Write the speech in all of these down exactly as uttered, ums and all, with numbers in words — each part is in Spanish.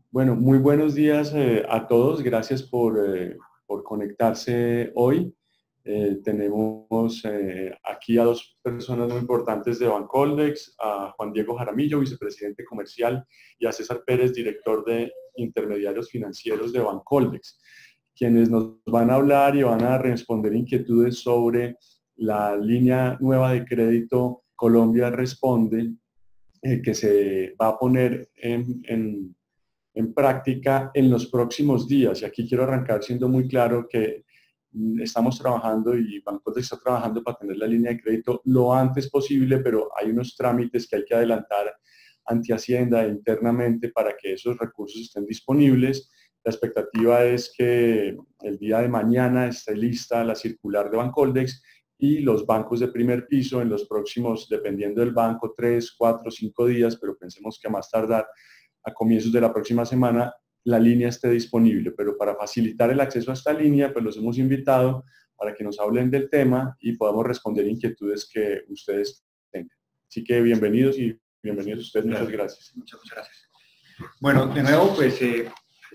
Bueno, muy buenos días eh, a todos. Gracias por, eh, por conectarse hoy. Eh, tenemos eh, aquí a dos personas muy importantes de Bancoldex, a Juan Diego Jaramillo, vicepresidente comercial, y a César Pérez, director de intermediarios financieros de Bancoldex, quienes nos van a hablar y van a responder inquietudes sobre la línea nueva de crédito Colombia Responde, eh, que se va a poner en, en en práctica en los próximos días. Y aquí quiero arrancar siendo muy claro que mm, estamos trabajando y Bancoldex está trabajando para tener la línea de crédito lo antes posible, pero hay unos trámites que hay que adelantar ante Hacienda internamente para que esos recursos estén disponibles. La expectativa es que el día de mañana esté lista la circular de Bancoldex y los bancos de primer piso en los próximos, dependiendo del banco, tres, cuatro, cinco días, pero pensemos que a más tardar a comienzos de la próxima semana la línea esté disponible. Pero para facilitar el acceso a esta línea, pues los hemos invitado para que nos hablen del tema y podamos responder inquietudes que ustedes tengan. Así que bienvenidos y bienvenidos ustedes. Muchas gracias. Muchas, muchas gracias. Bueno, de nuevo, pues eh,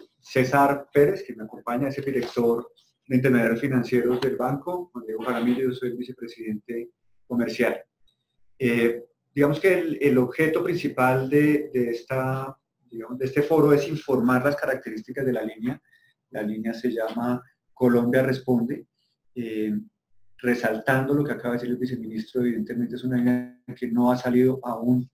César Pérez, que me acompaña, es el director de intermediarios financieros del banco. Juan Diego Jaramillo, yo soy el vicepresidente comercial. Eh, digamos que el, el objeto principal de, de, esta, digamos, de este foro es informar las características de la línea. La línea se llama Colombia Responde. Eh, resaltando lo que acaba de decir el viceministro, evidentemente es una línea que no ha salido aún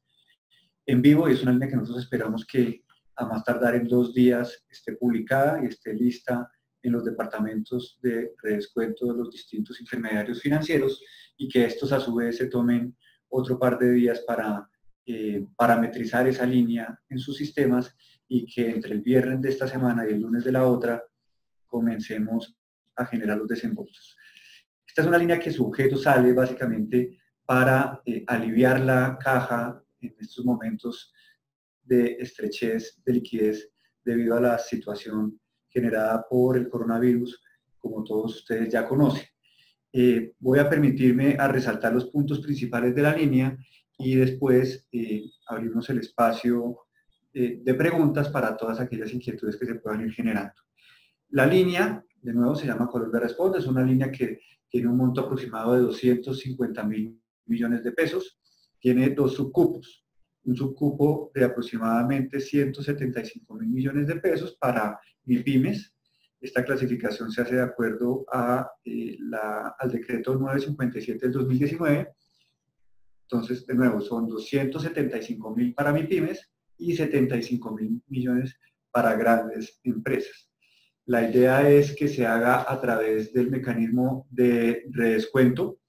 en vivo y es una línea que nosotros esperamos que a más tardar en dos días esté publicada y esté lista en los departamentos de redescuento de los distintos intermediarios financieros y que estos a su vez se tomen otro par de días para eh, parametrizar esa línea en sus sistemas y que entre el viernes de esta semana y el lunes de la otra comencemos a generar los desembolsos. Esta es una línea que su objeto sale básicamente para eh, aliviar la caja en estos momentos de estrechez de liquidez debido a la situación generada por el coronavirus, como todos ustedes ya conocen. Eh, voy a permitirme a resaltar los puntos principales de la línea y después eh, abrirnos el espacio eh, de preguntas para todas aquellas inquietudes que se puedan ir generando. La línea, de nuevo, se llama Colombia Responde, es una línea que tiene un monto aproximado de doscientos cincuenta mil millones de pesos, tiene dos subcupos, un subcupo de aproximadamente ciento setenta y cinco mil millones de pesos para MIPYMES. Esta clasificación se hace de acuerdo a, eh, la, al decreto novecientos cincuenta y siete del dos mil diecinueve. Entonces, de nuevo, son doscientos setenta y cinco mil para MIPYMES y setenta y cinco mil millones para grandes empresas. La idea es que se haga a través del mecanismo de redescuento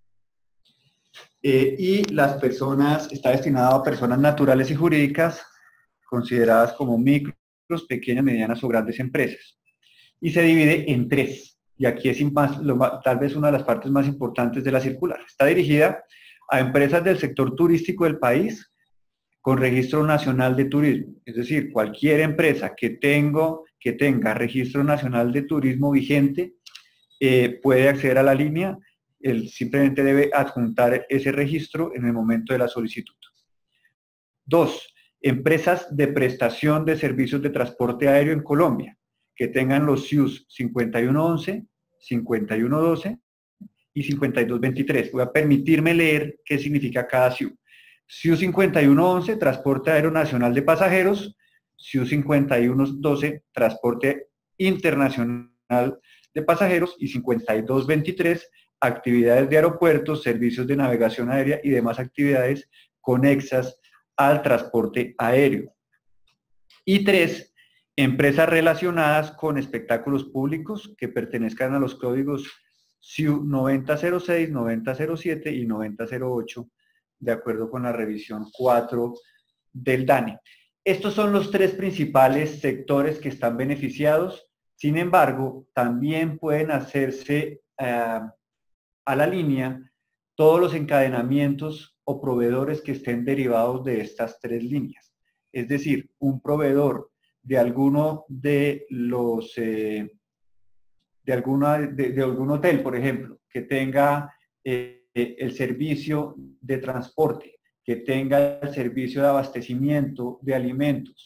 eh, y las personas, está destinado a personas naturales y jurídicas consideradas como micros, pequeñas, medianas o grandes empresas. Y se divide en tres. Y aquí es más, lo, tal vez una de las partes más importantes de la circular. Está dirigida a empresas del sector turístico del país con registro nacional de turismo. Es decir, cualquier empresa que, tengo, que tenga registro nacional de turismo vigente eh, puede acceder a la línea. Él simplemente debe adjuntar ese registro en el momento de la solicitud. Dos, empresas de prestación de servicios de transporte aéreo en Colombia, que tengan los S I Us cincuenta y uno once, cincuenta y uno doce y cincuenta y dos veintitrés. Voy a permitirme leer qué significa cada S I U. S I U cincuenta y uno once, Transporte Aéreo Nacional de Pasajeros. S I U cincuenta y uno doce, Transporte Internacional de Pasajeros. Y cincuenta y dos veintitrés, actividades de aeropuertos, servicios de navegación aérea y demás actividades conexas al transporte aéreo. Y tres, empresas relacionadas con espectáculos públicos que pertenezcan a los códigos S I U noventa cero seis, noventa cero siete y noventa cero ocho, de acuerdo con la revisión cuatro del DANE. Estos son los tres principales sectores que están beneficiados. Sin embargo, también pueden hacerse eh, a la línea todos los encadenamientos o proveedores que estén derivados de estas tres líneas. Es decir, un proveedor de alguno de los, eh, de, alguna, de, de algún hotel, por ejemplo, que tenga eh, el servicio de transporte, que tenga el servicio de abastecimiento de alimentos,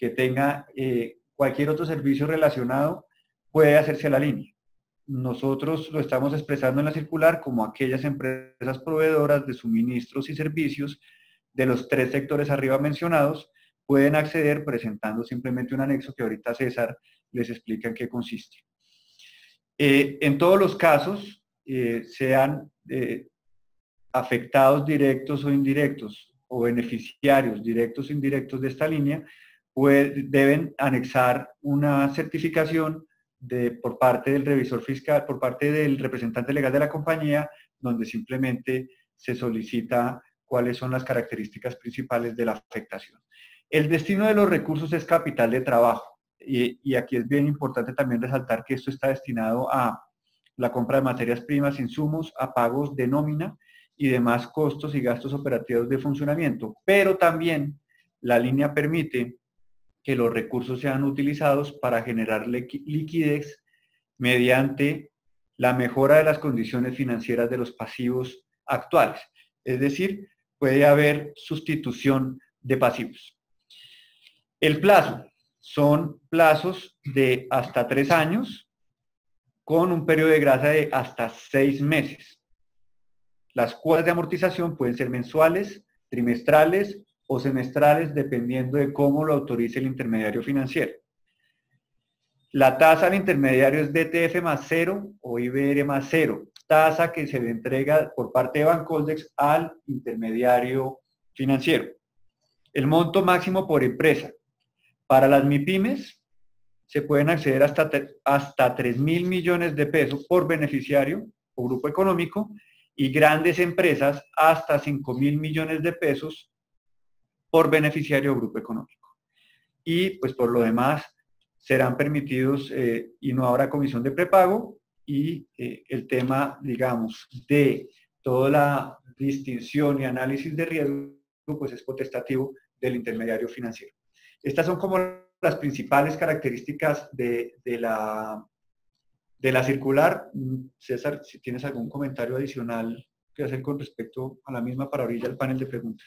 que tenga eh, cualquier otro servicio relacionado, puede hacerse a la línea. Nosotros lo estamos expresando en la circular como aquellas empresas proveedoras de suministros y servicios de los tres sectores arriba mencionados pueden acceder presentando simplemente un anexo que ahorita César les explica en qué consiste. Eh, en todos los casos, eh, sean eh, afectados directos o indirectos o beneficiarios directos o indirectos de esta línea, pues deben anexar una certificación de, por parte del revisor fiscal, por parte del representante legal de la compañía, donde simplemente se solicita cuáles son las características principales de la afectación. El destino de los recursos es capital de trabajo y, y aquí es bien importante también resaltar que esto está destinado a la compra de materias primas, insumos, a pagos de nómina y demás costos y gastos operativos de funcionamiento, pero también la línea permite que los recursos sean utilizados para generar liquidez mediante la mejora de las condiciones financieras de los pasivos actuales. Es decir, puede haber sustitución de pasivos. El plazo son plazos de hasta tres años con un periodo de gracia de hasta seis meses. Las cuotas de amortización pueden ser mensuales, trimestrales o semestrales, dependiendo de cómo lo autorice el intermediario financiero. La tasa al intermediario es D T F más cero o I B R más cero, tasa que se le entrega por parte de Bancoldex al intermediario financiero. El monto máximo por empresa. Para las MIPYMES se pueden acceder hasta, hasta tres mil millones de pesos por beneficiario o grupo económico, y grandes empresas hasta cinco mil millones de pesos por beneficiario o grupo económico. Y pues por lo demás serán permitidos eh, y no habrá comisión de prepago, y eh, el tema, digamos, de toda la distinción y análisis de riesgo pues es potestativo del intermediario financiero. Estas son como las principales características de, de la De la circular. César, si tienes algún comentario adicional que hacer con respecto a la misma para abrir el panel de preguntas.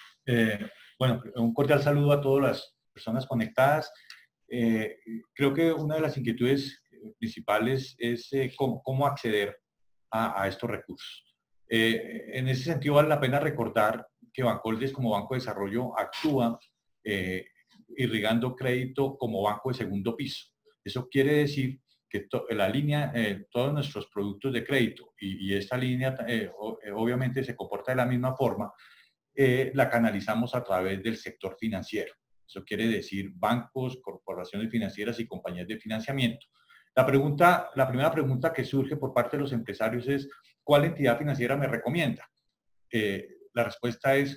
Eh, bueno, un cordial saludo a todas las personas conectadas. Eh, creo que una de las inquietudes principales es eh, cómo, cómo acceder a, a estos recursos. Eh, en ese sentido vale la pena recordar que Bancoldex como Banco de Desarrollo actúa eh, irrigando crédito como banco de segundo piso. Eso quiere decir que la línea, eh, todos nuestros productos de crédito, y, y esta línea eh, obviamente se comporta de la misma forma, eh, la canalizamos a través del sector financiero. Eso quiere decir bancos, corporaciones financieras y compañías de financiamiento. La, pregunta, la primera pregunta que surge por parte de los empresarios es, ¿cuál entidad financiera me recomienda? Eh, la respuesta es,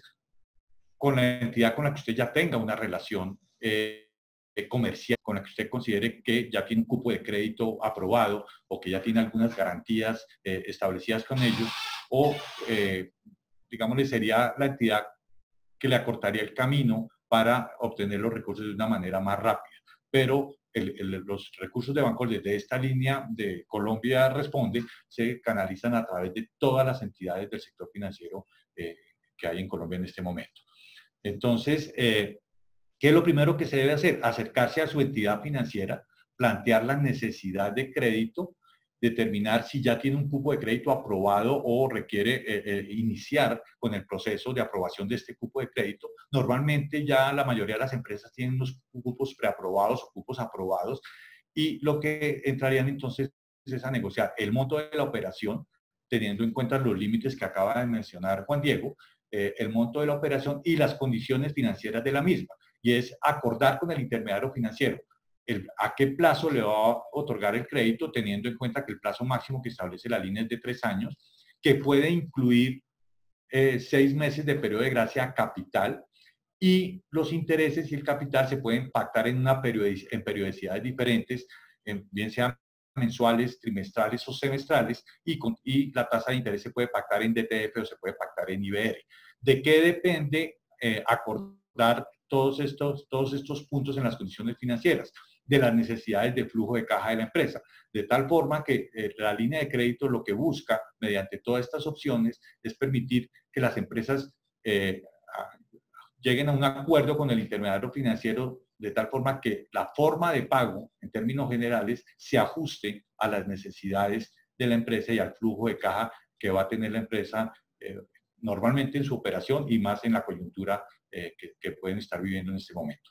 con la entidad con la que usted ya tenga una relación eh, comercial, con la que usted considere que ya tiene un cupo de crédito aprobado o que ya tiene algunas garantías eh, establecidas con ellos, o eh, digámosle sería la entidad que le acortaría el camino para obtener los recursos de una manera más rápida. Pero el, el, los recursos de bancos desde esta línea de Colombia Responde se canalizan a través de todas las entidades del sector financiero eh, que hay en Colombia en este momento. Entonces, eh, ¿qué es lo primero que se debe hacer? Acercarse a su entidad financiera, plantear la necesidad de crédito, determinar si ya tiene un cupo de crédito aprobado o requiere eh, eh, iniciar con el proceso de aprobación de este cupo de crédito. Normalmente ya la mayoría de las empresas tienen los cupos preaprobados o cupos aprobados, y lo que entrarían entonces es a negociar el monto de la operación, teniendo en cuenta los límites que acaba de mencionar Juan Diego, eh, el monto de la operación y las condiciones financieras de la misma. Y es acordar con el intermediario financiero el, a qué plazo le va a otorgar el crédito, teniendo en cuenta que el plazo máximo que establece la línea es de tres años, que puede incluir eh, seis meses de periodo de gracia capital, y los intereses y el capital se pueden pactar en, una periodic en periodicidades diferentes, en, bien sean mensuales, trimestrales o semestrales, y, con, y la tasa de interés se puede pactar en D T F o se puede pactar en I B R. ¿De qué depende eh, acordar todos estos, todos estos puntos en las condiciones financieras? De las necesidades de flujo de caja de la empresa, de tal forma que eh, la línea de crédito lo que busca mediante todas estas opciones es permitir que las empresas eh, a, lleguen a un acuerdo con el intermediario financiero de tal forma que la forma de pago, en términos generales, se ajuste a las necesidades de la empresa y al flujo de caja que va a tener la empresa eh, normalmente en su operación y más en la coyuntura eh, que, que pueden estar viviendo en este momento.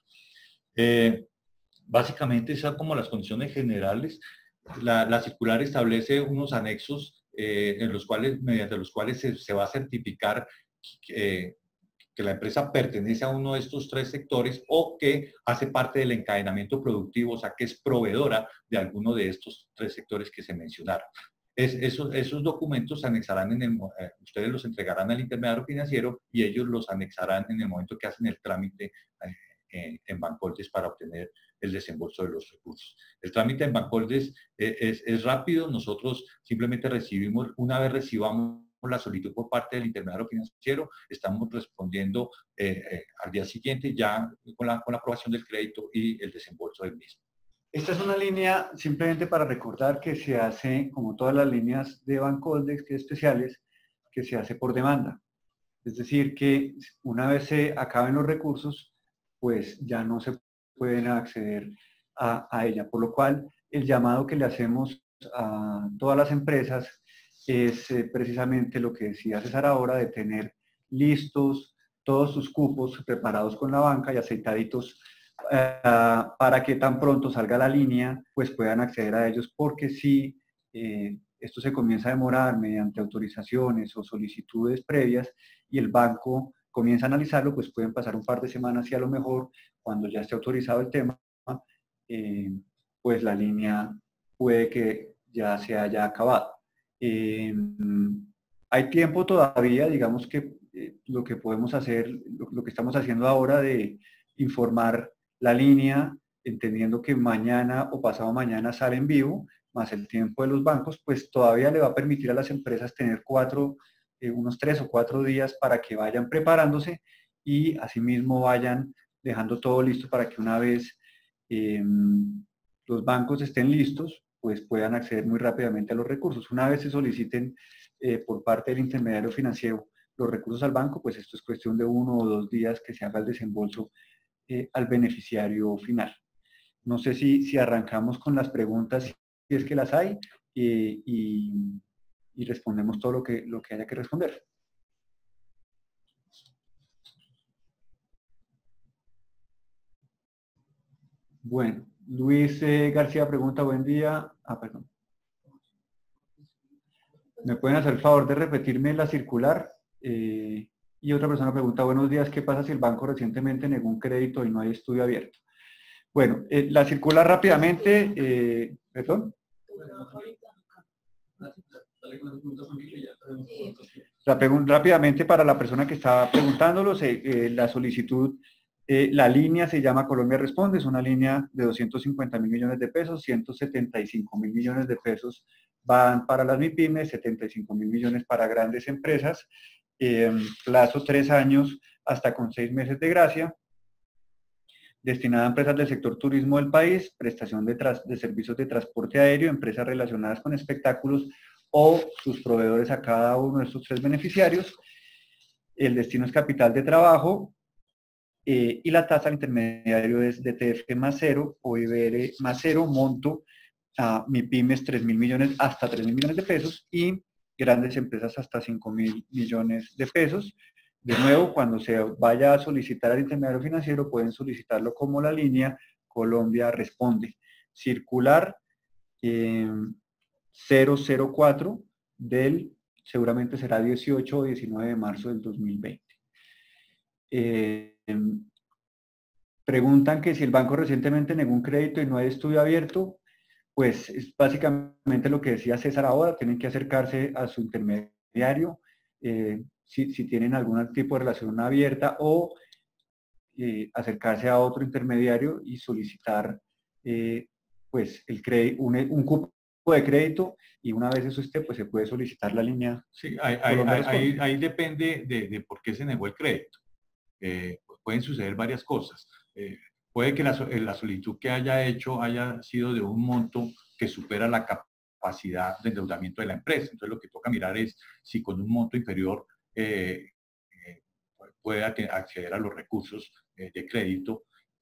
Eh, básicamente, esas son como las condiciones generales. La, la circular establece unos anexos eh, en los cuales, mediante los cuales se, se va a certificar eh, que la empresa pertenece a uno de estos tres sectores o que hace parte del encadenamiento productivo, o sea, que es proveedora de alguno de estos tres sectores que se mencionaron. Es, esos, esos documentos se anexarán en el, eh, ustedes los entregarán al intermediario financiero y ellos los anexarán en el momento que hacen el trámite eh, en, en Bancoldes para obtener el desembolso de los recursos. El trámite en Bancoldes eh, es, es rápido, nosotros simplemente recibimos, una vez recibamos la solicitud por parte del intermediario financiero, estamos respondiendo eh, eh, al día siguiente ya con la, con la aprobación del crédito y el desembolso del mismo. Esta es una línea, simplemente para recordar, que se hace, como todas las líneas de Bancoldex, que especiales, que se hace por demanda. Es decir, que una vez se acaben los recursos, pues ya no se pueden acceder a, a ella. Por lo cual, el llamado que le hacemos a todas las empresas es eh, precisamente lo que decía César ahora, de tener listos todos sus cupos preparados con la banca y aceitaditos eh, para que tan pronto salga la línea, pues puedan acceder a ellos, porque si eh, esto se comienza a demorar mediante autorizaciones o solicitudes previas y el banco comienza a analizarlo, pues pueden pasar un par de semanas y a lo mejor cuando ya esté autorizado el tema, eh, pues la línea puede que ya se haya acabado. Eh, hay tiempo todavía, digamos que eh, lo que podemos hacer, lo, lo que estamos haciendo ahora de informar la línea, entendiendo que mañana o pasado mañana sale en vivo, más el tiempo de los bancos, pues todavía le va a permitir a las empresas tener cuatro, eh, unos tres o cuatro días para que vayan preparándose y asimismo vayan dejando todo listo para que una vez eh, los bancos estén listos, pues puedan acceder muy rápidamente a los recursos. Una vez se soliciten eh, por parte del intermediario financiero los recursos al banco, pues esto es cuestión de uno o dos días que se haga el desembolso eh, al beneficiario final. No sé si, si arrancamos con las preguntas, si es que las hay, eh, y, y respondemos todo lo que, lo que haya que responder. Bueno, Luis eh, García pregunta, buen día. Ah, perdón. ¿Me pueden hacer el favor de repetirme la circular? Eh, y otra persona pregunta, buenos días, ¿qué pasa si el banco recientemente negó un crédito y no hay estudio abierto? Bueno, eh, la circular rápidamente, eh, ¿perdón? La pregunta rápidamente para la persona que estaba preguntándolos, eh, eh, la solicitud, eh, la línea se llama Colombia Responde, es una línea de doscientos cincuenta mil millones de pesos, ciento setenta y cinco mil millones de pesos van para las MIPYMES, setenta y cinco mil millones para grandes empresas, eh, plazo tres años hasta con seis meses de gracia, destinada a empresas del sector turismo del país, prestación de, de servicios de transporte aéreo, empresas relacionadas con espectáculos o sus proveedores a cada uno de estos tres beneficiarios. El destino es capital de trabajo eh, y la tasa al intermediario es D T F más cero o I B R más cero, monto a MIPYMES tres mil millones hasta tres mil millones de pesos y grandes empresas hasta cinco mil millones de pesos. De nuevo, cuando se vaya a solicitar al intermediario financiero, pueden solicitarlo como la línea Colombia Responde. Circular eh, cero cero cuatro del, seguramente será dieciocho o diecinueve de marzo del dos mil veinte. Eh, preguntan que si el banco recientemente negó un crédito y no hay estudio abierto, pues es básicamente lo que decía César ahora, tienen que acercarse a su intermediario, eh, si, si tienen algún tipo de relación abierta o eh, acercarse a otro intermediario y solicitar eh, pues el crédito, un, un cupo de crédito, y una vez eso esté, pues se puede solicitar la línea. Sí, ahí, ahí, ahí, ahí depende de, de por qué se negó el crédito. Eh, pueden suceder varias cosas. Eh, puede que la, la solicitud que haya hecho haya sido de un monto que supera la capacidad de endeudamiento de la empresa. Entonces lo que toca mirar es si con un monto inferior eh, eh, puede acceder a los recursos eh, de crédito. Eh,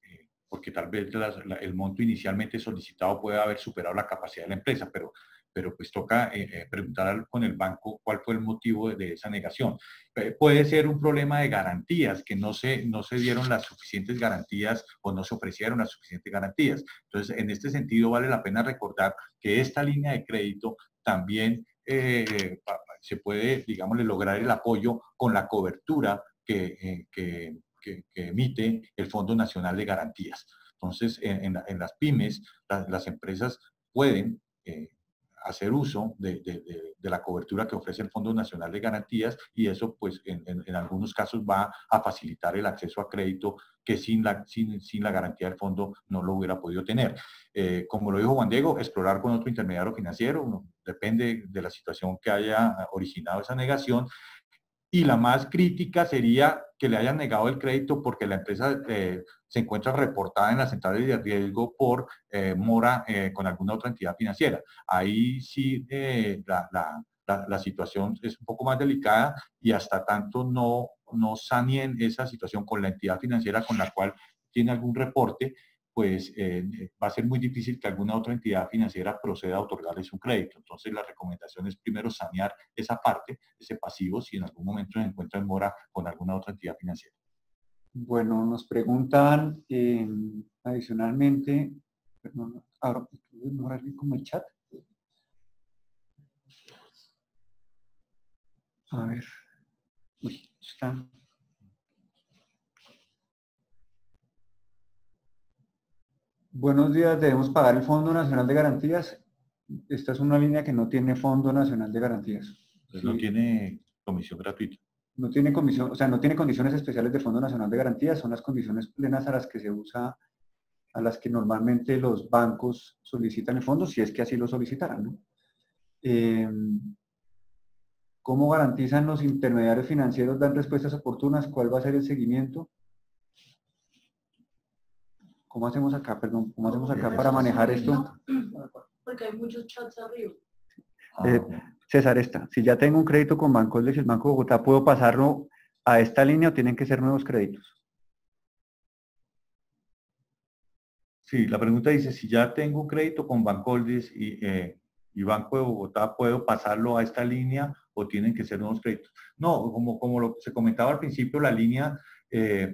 porque tal vez las, la, el monto inicialmente solicitado puede haber superado la capacidad de la empresa, pero, pero pues toca eh, eh, preguntar con el banco cuál fue el motivo de, de esa negación. Eh, puede ser un problema de garantías, que no se, no se dieron las suficientes garantías o no se ofrecieron las suficientes garantías. Entonces, en este sentido, vale la pena recordar que esta línea de crédito también eh, se puede, digámosle, lograr el apoyo con la cobertura que, eh, que Que, que emite el Fondo Nacional de Garantías. Entonces, en, en, en las pymes, la, las empresas pueden eh, hacer uso de, de, de, de la cobertura que ofrece el Fondo Nacional de Garantías y eso, pues, en, en, en algunos casos va a facilitar el acceso a crédito que sin la, sin, sin la garantía del fondo no lo hubiera podido tener. Eh, como lo dijo Juan Diego, explorar con otro intermediario financiero, uno, depende de la situación que haya originado esa negación. Y la más crítica sería que le hayan negado el crédito porque la empresa eh, se encuentra reportada en las centrales de riesgo por eh, mora eh, con alguna otra entidad financiera. Ahí sí eh, la, la, la, la situación es un poco más delicada y hasta tanto no, no sanien esa situación con la entidad financiera con la cual tiene algún reporte, pues eh, va a ser muy difícil que alguna otra entidad financiera proceda a otorgarles un crédito. Entonces, la recomendación es primero sanear esa parte, ese pasivo, si en algún momento se encuentra en mora con alguna otra entidad financiera. Bueno, nos preguntan eh, adicionalmente, perdón, ahora mejorar como el chat. A ver, uy, está. Buenos días, debemos pagar el Fondo Nacional de Garantías. Esta es una línea que no tiene Fondo Nacional de Garantías. Pues sí. No tiene comisión gratuita. No tiene comisión, o sea, no tiene condiciones especiales de Fondo Nacional de Garantías, son las condiciones plenas a las que se usa, a las que normalmente los bancos solicitan el fondo, si es que así lo solicitaran, ¿no? Eh, ¿Cómo garantizan los intermediarios financieros dan respuestas oportunas? ¿Cuál va a ser el seguimiento? ¿Cómo hacemos acá, perdón, cómo hacemos acá para manejar esto? Porque hay muchos chats arriba. Eh, César, esta, si ya tengo un crédito con Bancoldex y el Banco de Bogotá, ¿puedo pasarlo a esta línea o tienen que ser nuevos créditos? Sí, la pregunta dice, si ya tengo un crédito con Bancoldex y, eh, y Banco de Bogotá, ¿puedo pasarlo a esta línea o tienen que ser nuevos créditos? No, como, como lo se comentaba al principio, la línea... Eh,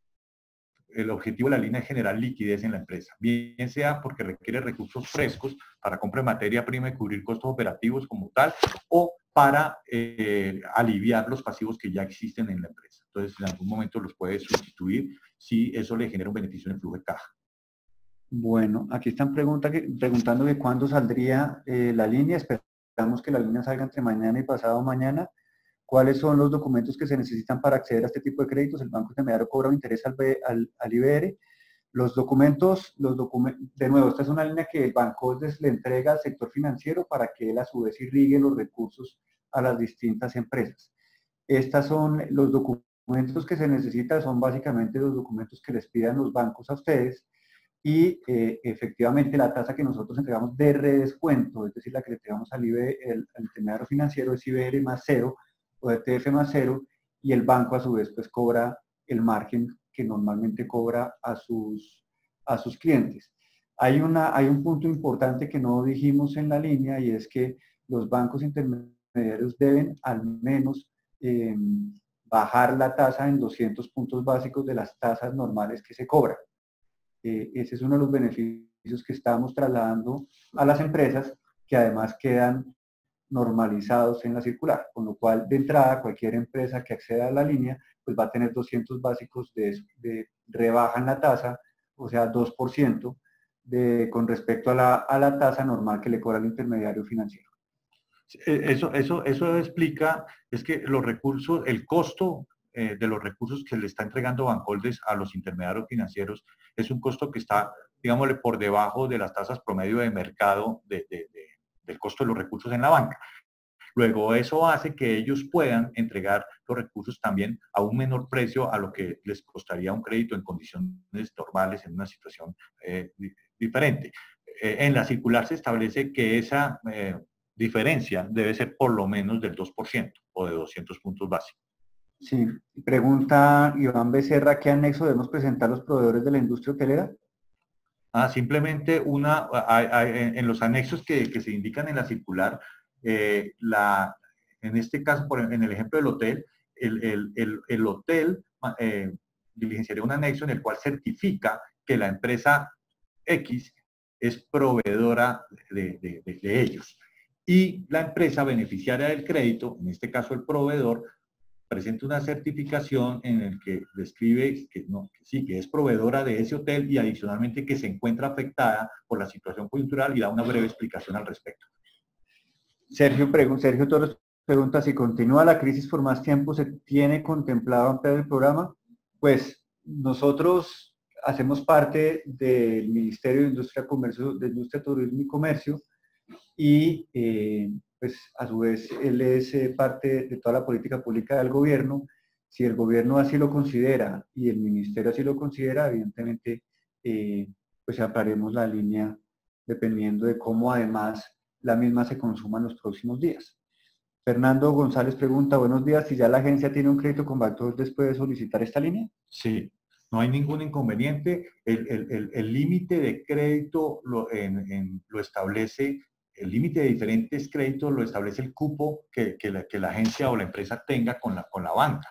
el objetivo de la línea es generar liquidez en la empresa, bien sea porque requiere recursos frescos para compra de materia prima y cubrir costos operativos como tal, o para eh, aliviar los pasivos que ya existen en la empresa. Entonces, en algún momento los puede sustituir si eso le genera un beneficio en el flujo de caja. Bueno, aquí están pregunta que, preguntando de cuándo saldría eh, la línea. Esperamos que la línea salga entre mañana y pasado mañana. ¿Cuáles son los documentos que se necesitan para acceder a este tipo de créditos? El banco intermediario cobra un interés al, al, al I B R. Los documentos, los documentos, de nuevo, esta es una línea que el banco le entrega al sector financiero para que él a su vez irrigue los recursos a las distintas empresas. Estos son los documentos que se necesitan, son básicamente los documentos que les pidan los bancos a ustedes y eh, efectivamente la tasa que nosotros entregamos de redescuento, es decir, la que le entregamos al, I B R, el, al intermediario financiero es I B R más cero, o E T F más cero, y el banco a su vez pues cobra el margen que normalmente cobra a sus, a sus clientes. Hay, una, hay un punto importante que no dijimos en la línea y es que los bancos intermediarios deben al menos eh, bajar la tasa en doscientos puntos básicos de las tasas normales que se cobran. Eh, ese es uno de los beneficios que estamos trasladando a las empresas que además quedan normalizados en la circular, con lo cual de entrada cualquier empresa que acceda a la línea pues va a tener doscientos básicos de, de rebaja en la tasa, o sea dos por ciento de, con respecto a la, a la tasa normal que le cobra el intermediario financiero. Eso, eso, eso explica, es que los recursos, el costo eh, de los recursos que le está entregando Bancoldex a los intermediarios financieros es un costo que está, digámosle, por debajo de las tasas promedio de mercado de, de, de del costo de los recursos en la banca. Luego, eso hace que ellos puedan entregar los recursos también a un menor precio a lo que les costaría un crédito en condiciones normales, en una situación eh, diferente. Eh, en la circular se establece que esa eh, diferencia debe ser por lo menos del dos por ciento o de doscientos puntos básicos. Sí. Pregunta Iván Becerra, ¿qué anexo debemos presentar los proveedores de la industria hotelera? Ah, simplemente una, hay, hay, en los anexos que, que se indican en la circular, eh, la, en este caso, por, en el ejemplo del hotel, el, el, el, el hotel eh, diligenciaría un anexo en el cual certifica que la empresa X es proveedora de, de, de, de ellos. Y la empresa beneficiaria del crédito, en este caso el proveedor, presenta una certificación en el que describe que, no, que sí, que es proveedora de ese hotel y adicionalmente que se encuentra afectada por la situación coyuntural y da una breve explicación al respecto. Sergio, Sergio Torres pregunta, si continúa la crisis por más tiempo, ¿se tiene contemplado ampliar el programa? Pues nosotros hacemos parte del Ministerio de Industria, Comercio, de Industria, Turismo y Comercio y eh, pues a su vez él es eh, parte de toda la política pública del gobierno. Si el gobierno así lo considera y el ministerio así lo considera, evidentemente eh, pues ampliaremos la línea dependiendo de cómo además la misma se consuma en los próximos días. Fernando González pregunta, buenos días, si ya la agencia tiene un crédito con Bancor después de solicitar esta línea. Sí, no hay ningún inconveniente. El límite de crédito lo, en, en, lo establece, el límite de diferentes créditos lo establece el cupo que, que, la, que la agencia o la empresa tenga con la, con la banca.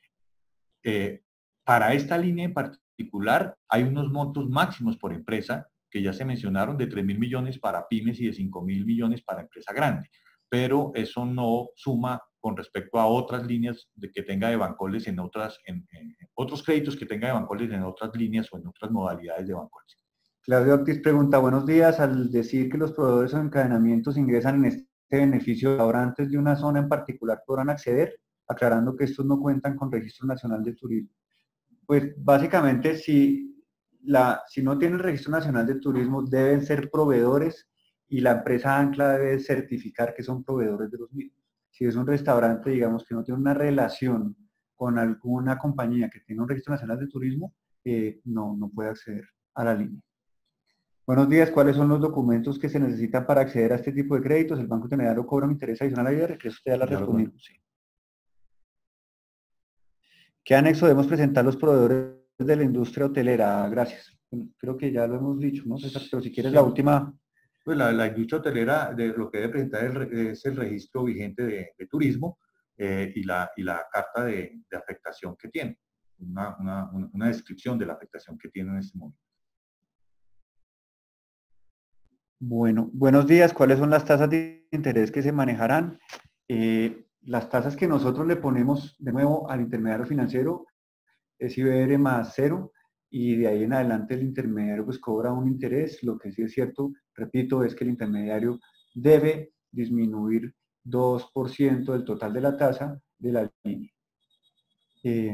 Eh, para esta línea en particular hay unos montos máximos por empresa que ya se mencionaron, de tres mil millones para pymes y de cinco mil millones para empresa grande. Pero eso no suma con respecto a otras líneas de que tenga de Bancoldes en otras, en, en, en otros créditos que tenga de Bancoldes en otras líneas o en otras modalidades de Bancoldes. Claudio Ortiz pregunta, buenos días, al decir que los proveedores o encadenamientos ingresan en este beneficio, ¿ahora antes de una zona en particular podrán acceder? Aclarando que estos no cuentan con Registro Nacional de Turismo. Pues básicamente si, la, si no tiene el Registro Nacional de Turismo deben ser proveedores y la empresa ancla debe certificar que son proveedores de los mismos. Si es un restaurante, digamos, que no tiene una relación con alguna compañía que tenga un Registro Nacional de Turismo, eh, no, no puede acceder a la línea. Buenos días, ¿cuáles son los documentos que se necesitan para acceder a este tipo de créditos? ¿El Banco Intermediario cobra un interés adicional a I R? Que eso usted ya la respondió. Sí. ¿Qué anexo debemos presentar los proveedores de la industria hotelera? Gracias. Bueno, creo que ya lo hemos dicho, ¿no, César? Pero si quieres sí. La última. Pues la, la industria hotelera de, lo que debe presentar el, es el registro vigente de, de turismo eh, y, la, y la carta de, de afectación que tiene. Una, una, una descripción de la afectación que tiene en este momento. Bueno, buenos días. ¿Cuáles son las tasas de interés que se manejarán? Eh, las tasas que nosotros le ponemos de nuevo al intermediario financiero es I B R más cero y de ahí en adelante el intermediario pues cobra un interés. Lo que sí es cierto, repito, es que el intermediario debe disminuir dos por ciento del total de la tasa de la línea. Eh,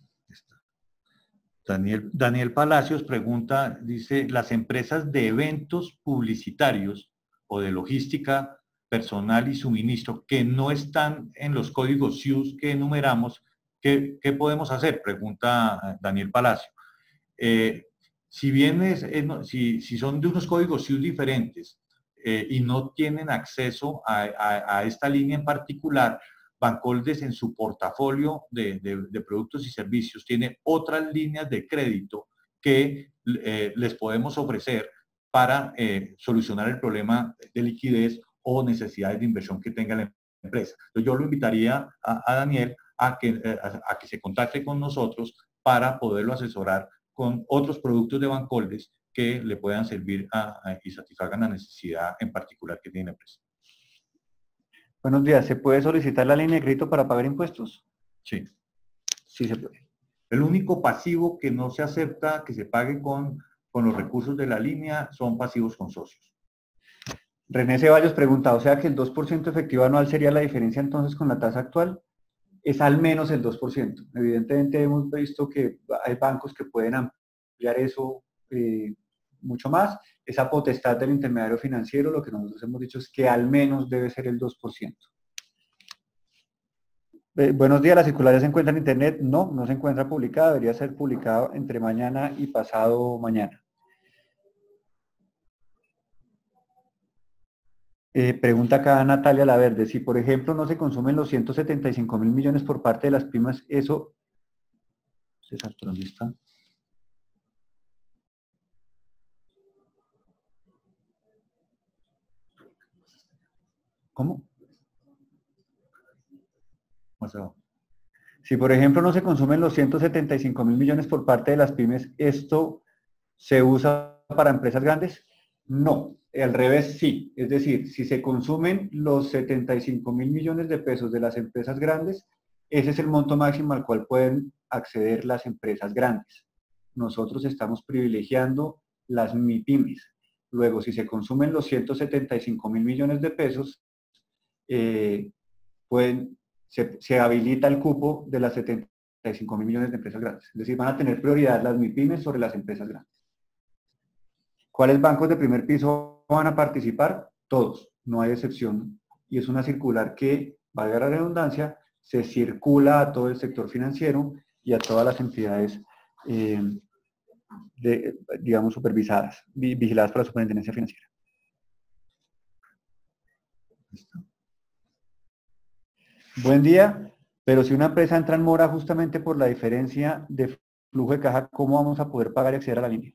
Daniel, Daniel Palacios pregunta, dice, las empresas de eventos publicitarios o de logística personal y suministro que no están en los códigos S I U S que enumeramos, ¿qué, qué podemos hacer? Pregunta Daniel Palacio. Eh, si bien es, es, si, si son de unos códigos S I U S diferentes eh, y no tienen acceso a, a, a esta línea en particular, Bancoldes en su portafolio de, de, de productos y servicios tiene otras líneas de crédito que eh, les podemos ofrecer para eh, solucionar el problema de liquidez o necesidades de inversión que tenga la empresa. Entonces yo lo invitaría a, a Daniel a que, eh, a, a que se contacte con nosotros para poderlo asesorar con otros productos de Bancoldes que le puedan servir a, a, y satisfagan la necesidad en particular que tiene la empresa. Buenos días, ¿se puede solicitar la línea de crédito para pagar impuestos? Sí. Sí se puede. El único pasivo que no se acepta que se pague con, con los recursos de la línea son pasivos con socios. René Ceballos pregunta, o sea que el dos por ciento efectivo anual sería la diferencia entonces con la tasa actual. Es al menos el dos por ciento. Evidentemente hemos visto que hay bancos que pueden ampliar eso eh, mucho más. Esa potestad del intermediario financiero, lo que nosotros hemos dicho es que al menos debe ser el dos por ciento. Eh, buenos días, ¿la circular ya se encuentra en internet? No, no se encuentra publicada, debería ser publicado entre mañana y pasado mañana. Eh, pregunta acá Natalia Laverde, si por ejemplo no se consumen los ciento setenta y cinco mil millones por parte de las pymes, eso... César, ¿dónde está? ¿Cómo? Si por ejemplo no se consumen los ciento setenta y cinco mil millones por parte de las pymes, ¿esto se usa para empresas grandes? No, al revés sí. Es decir, si se consumen los setenta y cinco mil millones de pesos de las empresas grandes, ese es el monto máximo al cual pueden acceder las empresas grandes. Nosotros estamos privilegiando las MIPYMES. Luego, si se consumen los ciento setenta y cinco mil millones de pesos, eh, pueden, se, se habilita el cupo de las setenta y cinco mil millones de empresas grandes. Es decir, van a tener prioridad las MIPYMES sobre las empresas grandes. ¿Cuáles bancos de primer piso van a participar? Todos, no hay excepción. Y es una circular que, valga la redundancia, se circula a todo el sector financiero y a todas las entidades, eh, de, digamos, supervisadas, vigiladas por la Superintendencia Financiera. Buen día, pero si una empresa entra en mora justamente por la diferencia de flujo de caja, ¿cómo vamos a poder pagar y acceder a la línea?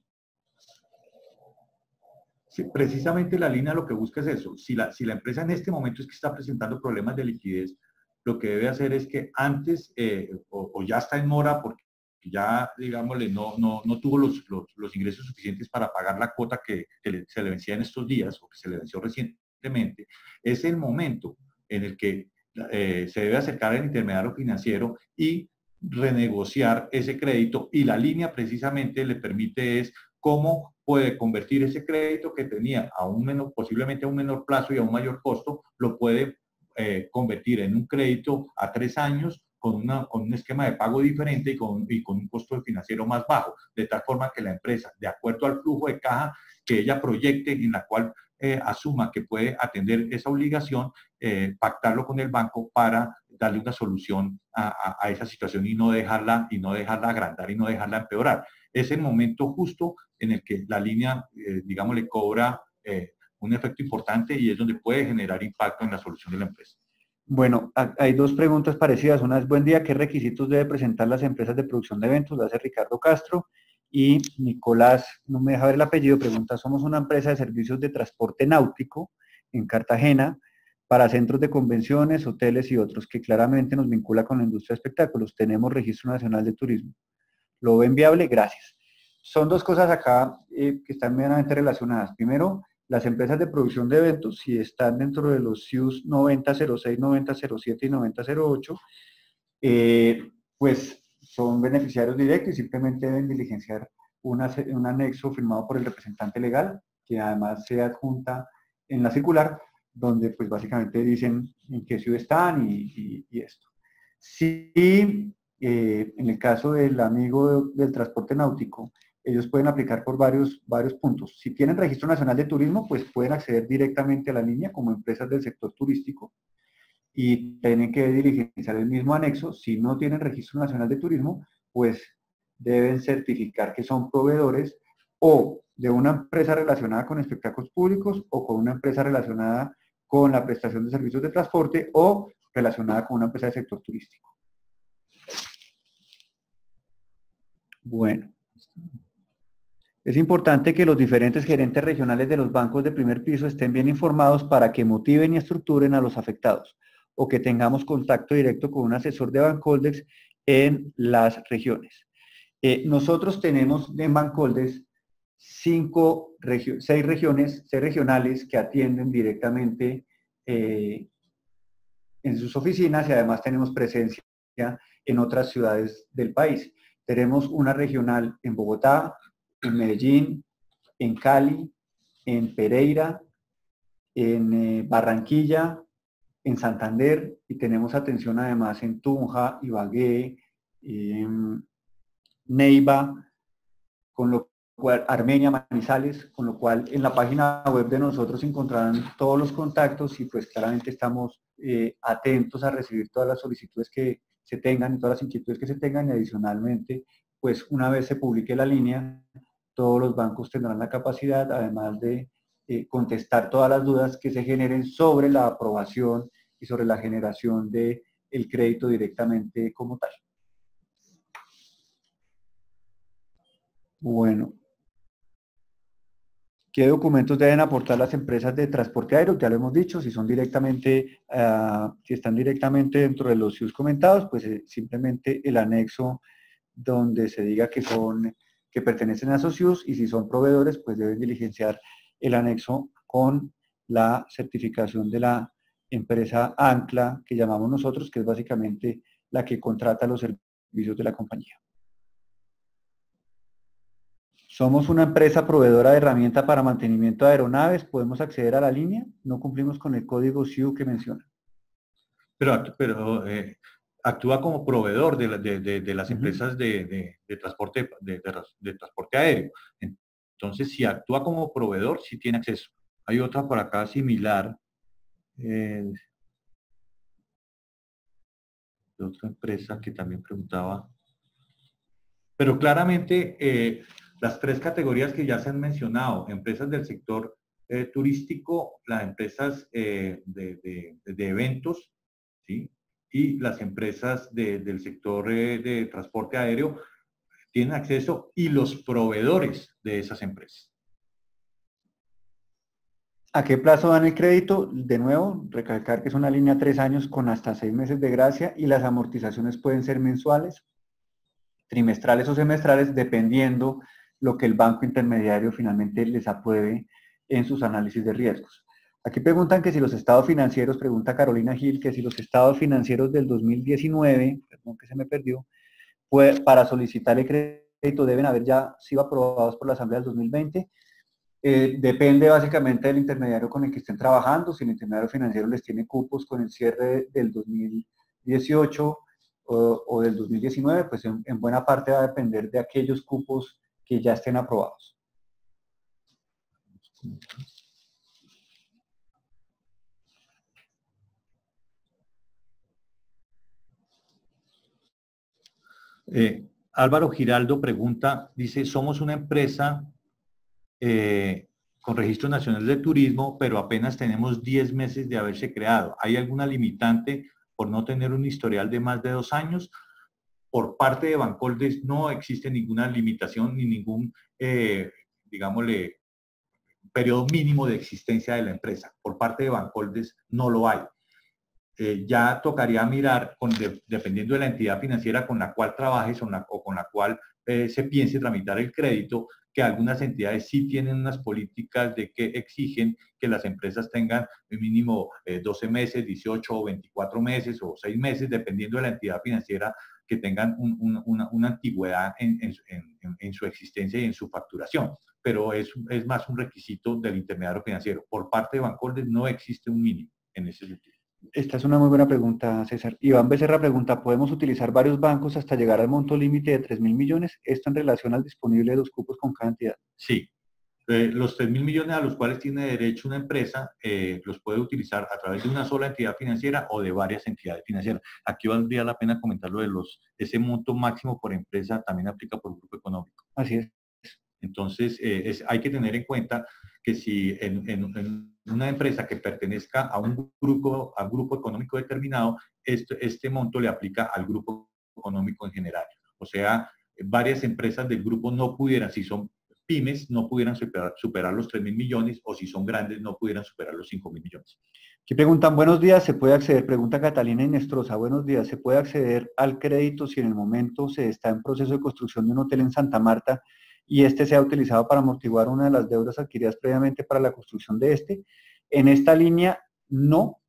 Sí, precisamente la línea lo que busca es eso. Si la, si la empresa en este momento es que está presentando problemas de liquidez, lo que debe hacer es que antes, eh, o, o ya está en mora porque ya, digámosle, no, no, no tuvo los, los, los ingresos suficientes para pagar la cuota que, que le, se le vencía en estos días o que se le venció recientemente, es el momento en el que eh, se debe acercar al intermediario financiero y renegociar ese crédito, y la línea precisamente le permite es cómo puede convertir ese crédito que tenía a un menor, posiblemente a un menor plazo y a un mayor costo, lo puede eh, convertir en un crédito a tres años con, una, con un esquema de pago diferente y con, y con un costo financiero más bajo, de tal forma que la empresa, de acuerdo al flujo de caja que ella proyecte, en la cual eh, asuma que puede atender esa obligación, eh, pactarlo con el banco para darle una solución a, a, a esa situación y no dejarla, y no dejarla agrandar y no dejarla empeorar. Es el momento justo en el que la línea, eh, digamos, le cobra eh, un efecto importante y es donde puede generar impacto en la solución de la empresa. Bueno, hay dos preguntas parecidas. Una es, buen día, ¿qué requisitos debe presentar las empresas de producción de eventos? Lo hace Ricardo Castro. Y Nicolás, no me deja ver el apellido, pregunta, somos una empresa de servicios de transporte náutico en Cartagena para centros de convenciones, hoteles y otros, que claramente nos vincula con la industria de espectáculos. Tenemos Registro Nacional de Turismo. ¿Lo ven viable? Gracias. Son dos cosas acá eh, que están medianamente relacionadas. Primero, las empresas de producción de eventos, si están dentro de los C I U S noventa cero seis, noventa cero siete y noventa cero ocho, eh, pues son beneficiarios directos y simplemente deben diligenciar una, un anexo firmado por el representante legal, que además se adjunta en la circular, donde pues básicamente dicen en qué ciudad están y, y, y esto. Si eh, en el caso del amigo de, del transporte náutico, ellos pueden aplicar por varios, varios puntos. Si tienen registro nacional de turismo, pues pueden acceder directamente a la línea como empresas del sector turístico y tienen que diligenciar el mismo anexo. Si no tienen registro nacional de turismo, pues deben certificar que son proveedores o de una empresa relacionada con espectáculos públicos o con una empresa relacionada con la prestación de servicios de transporte o relacionada con una empresa del sector turístico. Bueno. Es importante que los diferentes gerentes regionales de los bancos de primer piso estén bien informados para que motiven y estructuren a los afectados o que tengamos contacto directo con un asesor de Bancoldex en las regiones. Eh, nosotros tenemos en Bancoldex cinco, regio seis regiones, seis regionales que atienden directamente eh, en sus oficinas y además tenemos presencia en otras ciudades del país. Tenemos una regional en Bogotá, en Medellín, en Cali, en Pereira, en eh, Barranquilla, en Santander, y tenemos atención además en Tunja, Ibagué, en Neiva, con lo cual, Armenia, Manizales, con lo cual en la página web de nosotros encontrarán todos los contactos y pues claramente estamos eh, atentos a recibir todas las solicitudes que se tengan y todas las inquietudes que se tengan, y adicionalmente, pues una vez se publique la línea, todos los bancos tendrán la capacidad, además de eh, contestar todas las dudas que se generen sobre la aprobación y sobre la generación del crédito directamente como tal. Bueno. ¿Qué documentos deben aportar las empresas de transporte aéreo? Ya lo hemos dicho, si son directamente, uh, si están directamente dentro de los C I Us comentados, pues eh, simplemente el anexo donde se diga que son, que pertenecen a esos C I Us, y si son proveedores, pues deben diligenciar el anexo con la certificación de la empresa ANCLA, que llamamos nosotros, que es básicamente la que contrata los servicios de la compañía. Somos una empresa proveedora de herramienta para mantenimiento de aeronaves. ¿Podemos acceder a la línea? No cumplimos con el código C I U que menciona. Pero, pero eh, actúa como proveedor de, la, de, de, de las empresas uh-huh. de, de, de, transporte, de, de, de transporte aéreo. Entonces, si actúa como proveedor, sí tiene acceso. Hay otra por acá similar. Eh, de otra empresa que también preguntaba. Pero claramente... Eh, las tres categorías que ya se han mencionado, empresas del sector eh, turístico, las empresas eh, de, de, de eventos, ¿sí? Y las empresas de, del sector eh, de transporte aéreo tienen acceso, y los proveedores de esas empresas. ¿A qué plazo dan el crédito? De nuevo, recalcar que es una línea a tres años con hasta seis meses de gracia, y las amortizaciones pueden ser mensuales, trimestrales o semestrales, dependiendo lo que el banco intermediario finalmente les apruebe en sus análisis de riesgos. Aquí preguntan que si los estados financieros, pregunta Carolina Gil, que si los estados financieros del dos mil diecinueve, perdón que se me perdió, pues, para solicitar el crédito deben haber ya sido aprobados por la Asamblea del dos mil veinte. Eh, depende básicamente del intermediario con el que estén trabajando. Si el intermediario financiero les tiene cupos con el cierre del dos mil dieciocho o, o del dos mil diecinueve, pues en, en buena parte va a depender de aquellos cupos que ya estén aprobados. Eh, Álvaro Giraldo pregunta, dice, somos una empresa eh, con registro nacional de turismo, pero apenas tenemos diez meses de haberse creado. ¿Hay alguna limitante por no tener un historial de más de dos años? Por parte de Bancoldes no existe ninguna limitación ni ningún, eh, digámosle, periodo mínimo de existencia de la empresa. Por parte de Bancoldes no lo hay. Eh, ya tocaría mirar, con de, dependiendo de la entidad financiera con la cual trabajes o, la, o con la cual eh, se piense tramitar el crédito, que algunas entidades sí tienen unas políticas de que exigen que las empresas tengan mínimo eh, doce meses, dieciocho o veinticuatro meses o seis meses, dependiendo de la entidad financiera, que tengan un, un, una, una antigüedad en, en, en, en su existencia y en su facturación. Pero es, es más un requisito del intermediario financiero. Por parte de Bancoldes no existe un mínimo en ese sentido. Esta es una muy buena pregunta, César. Iván Becerra pregunta, ¿podemos utilizar varios bancos hasta llegar al monto límite de tres mil millones? Esto en relación al disponible de los cupos con cada entidad. Sí. Eh, los tres mil millones a los cuales tiene derecho una empresa, eh, los puede utilizar a través de una sola entidad financiera o de varias entidades financieras. Aquí valdría la pena comentar lo de los, ese monto máximo por empresa también aplica por grupo económico. Así es. Entonces, eh, es, hay que tener en cuenta que si en, en, en una empresa que pertenezca a un grupo, a un grupo económico determinado, este, este monto le aplica al grupo económico en general. O sea, varias empresas del grupo no pudieran, si son pymes, no pudieran superar, superar los tres mil millones, o si son grandes, no pudieran superar los cinco mil millones. Aquí preguntan, buenos días, ¿se puede acceder? Pregunta Catalina Inestrosa, buenos días, ¿se puede acceder al crédito si en el momento se está en proceso de construcción de un hotel en Santa Marta y este sea utilizado para amortiguar una de las deudas adquiridas previamente para la construcción de este? En esta línea, no,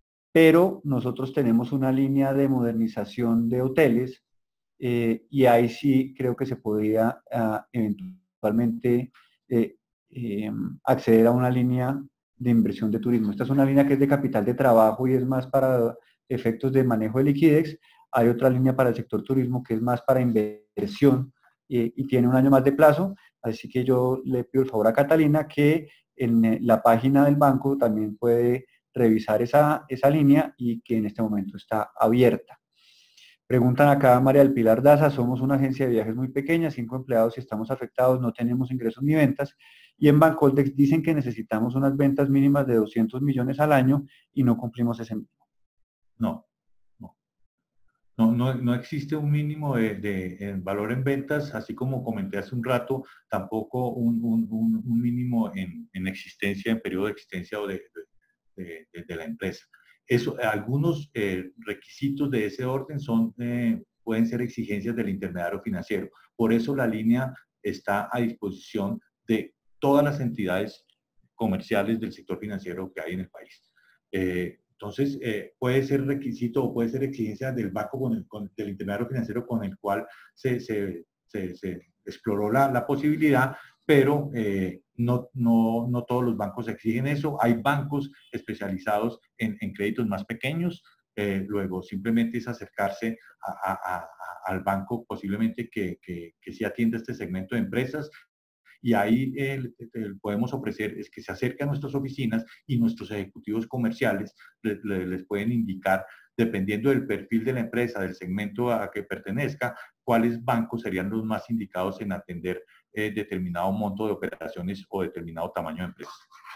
pero nosotros tenemos una línea de modernización de hoteles eh, y ahí sí creo que se podría uh, eventualmente eh, eh, acceder a una línea de inversión de turismo. Esta es una línea que es de capital de trabajo y es más para efectos de manejo de liquidez. Hay otra línea para el sector turismo que es más para inversión eh, y tiene un año más de plazo. Así que yo le pido el favor a Catalina que en la página del banco también puede revisar esa, esa línea y que en este momento está abierta. Preguntan acá María del Pilar Daza, somos una agencia de viajes muy pequeña, cinco empleados y estamos afectados, no tenemos ingresos ni ventas. y en Bancoldex dicen que necesitamos unas ventas mínimas de doscientos millones al año y no cumplimos ese mínimo. No, no. No, no, no existe un mínimo de, de, de valor en ventas, así como comenté hace un rato, tampoco un, un, un mínimo en, en existencia, en periodo de existencia o de, de, de, de la empresa. Eso, algunos eh, requisitos de ese orden son, eh, pueden ser exigencias del intermediario financiero. Por eso la línea está a disposición de todas las entidades comerciales del sector financiero que hay en el país. Eh, entonces, eh, puede ser requisito o puede ser exigencia del banco, con el, con, del intermediario financiero con el cual se, se, se, se exploró la, la posibilidad, pero eh, no, no, no todos los bancos exigen eso. Hay bancos especializados en, en créditos más pequeños. Eh, luego, simplemente es acercarse a, a, a, al banco posiblemente que, que, que sí atienda este segmento de empresas. Y ahí el, el, podemos ofrecer es que se acerque a nuestras oficinas y nuestros ejecutivos comerciales les, les pueden indicar, dependiendo del perfil de la empresa, del segmento a que pertenezca, cuáles bancos serían los más indicados en atender eh, determinado monto de operaciones o determinado tamaño de empresa.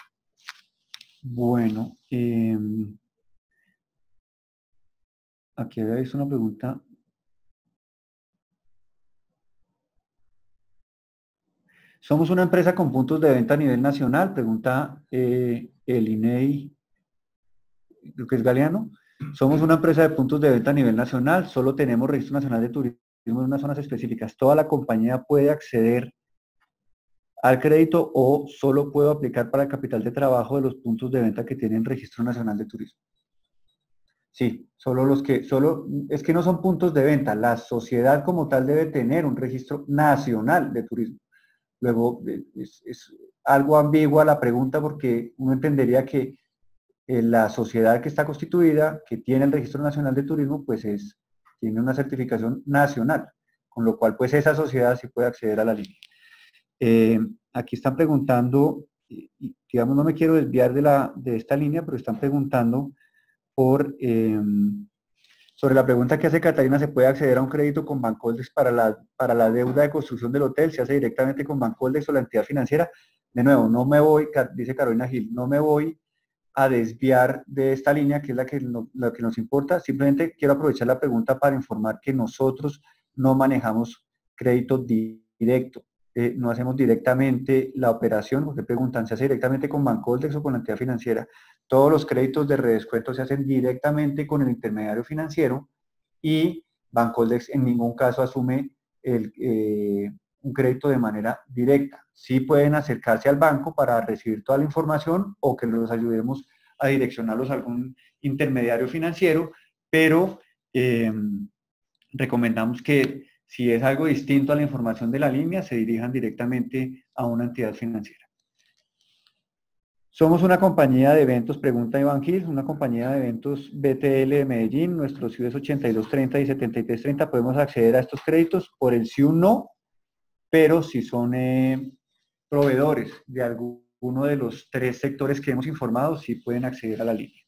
Bueno, eh, aquí había visto una pregunta. ¿Somos una empresa con puntos de venta a nivel nacional? Pregunta eh, el I N E I, creo que es Galeano. Somos una empresa de puntos de venta a nivel nacional, solo tenemos registro nacional de turismo en unas zonas específicas. ¿Toda la compañía puede acceder al crédito o solo puedo aplicar para el capital de trabajo de los puntos de venta que tienen registro nacional de turismo? Sí, solo los que, solo, es que no son puntos de venta, la sociedad como tal debe tener un registro nacional de turismo. Luego, es, es algo ambigua la pregunta porque uno entendería que eh, la sociedad que está constituida, que tiene el Registro Nacional de Turismo, pues es, tiene una certificación nacional, con lo cual pues esa sociedad sí puede acceder a la línea. Eh, aquí están preguntando, y, digamos, no me quiero desviar de, la, de esta línea, pero están preguntando por... Eh, sobre la pregunta que hace Catalina, ¿se puede acceder a un crédito con Bancoldex para la, para la deuda de construcción del hotel? ¿Se hace directamente con Bancoldex o la entidad financiera? De nuevo, no me voy, dice Carolina Gil, no me voy a desviar de esta línea, que es la que, no, la que nos importa. Simplemente quiero aprovechar la pregunta para informar que nosotros no manejamos crédito directo. Eh, no hacemos directamente la operación, porque preguntan, ¿se hace directamente con Bancoldex o con la entidad financiera? Todos los créditos de redescuento se hacen directamente con el intermediario financiero y Bancoldex en ningún caso asume el, eh, un crédito de manera directa. Sí pueden acercarse al banco para recibir toda la información o que los ayudemos a direccionarlos a algún intermediario financiero, pero eh, recomendamos que si es algo distinto a la información de la línea, se dirijan directamente a una entidad financiera. Somos una compañía de eventos, pregunta Iván Gil, una compañía de eventos B T L de Medellín, nuestro C I U es ochenta y dos treinta y setenta y tres treinta, podemos acceder a estos créditos, por el C I U no, pero si son eh, proveedores de alguno de los tres sectores que hemos informado, sí pueden acceder a la línea.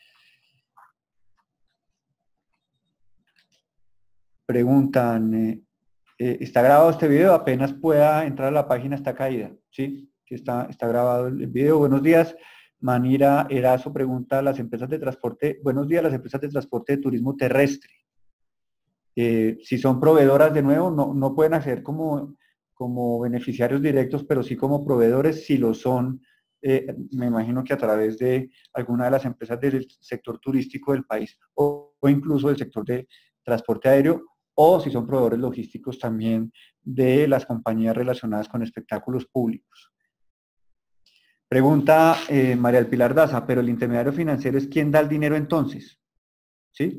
Preguntan, eh, eh, ¿está grabado este video? Apenas pueda entrar a la página está caída, ¿sí? Que está, está grabado el video. Buenos días, Manira Erazo pregunta, las empresas de transporte, buenos días, las empresas de transporte de turismo terrestre. Eh, si son proveedoras, de nuevo, no, no pueden acceder como, como beneficiarios directos, pero sí como proveedores, si lo son, eh, me imagino que a través de alguna de las empresas del sector turístico del país o, o incluso del sector de transporte aéreo, o si son proveedores logísticos también de las compañías relacionadas con espectáculos públicos. Pregunta eh, María del Pilar Daza, pero el intermediario financiero es quien da el dinero entonces, ¿sí?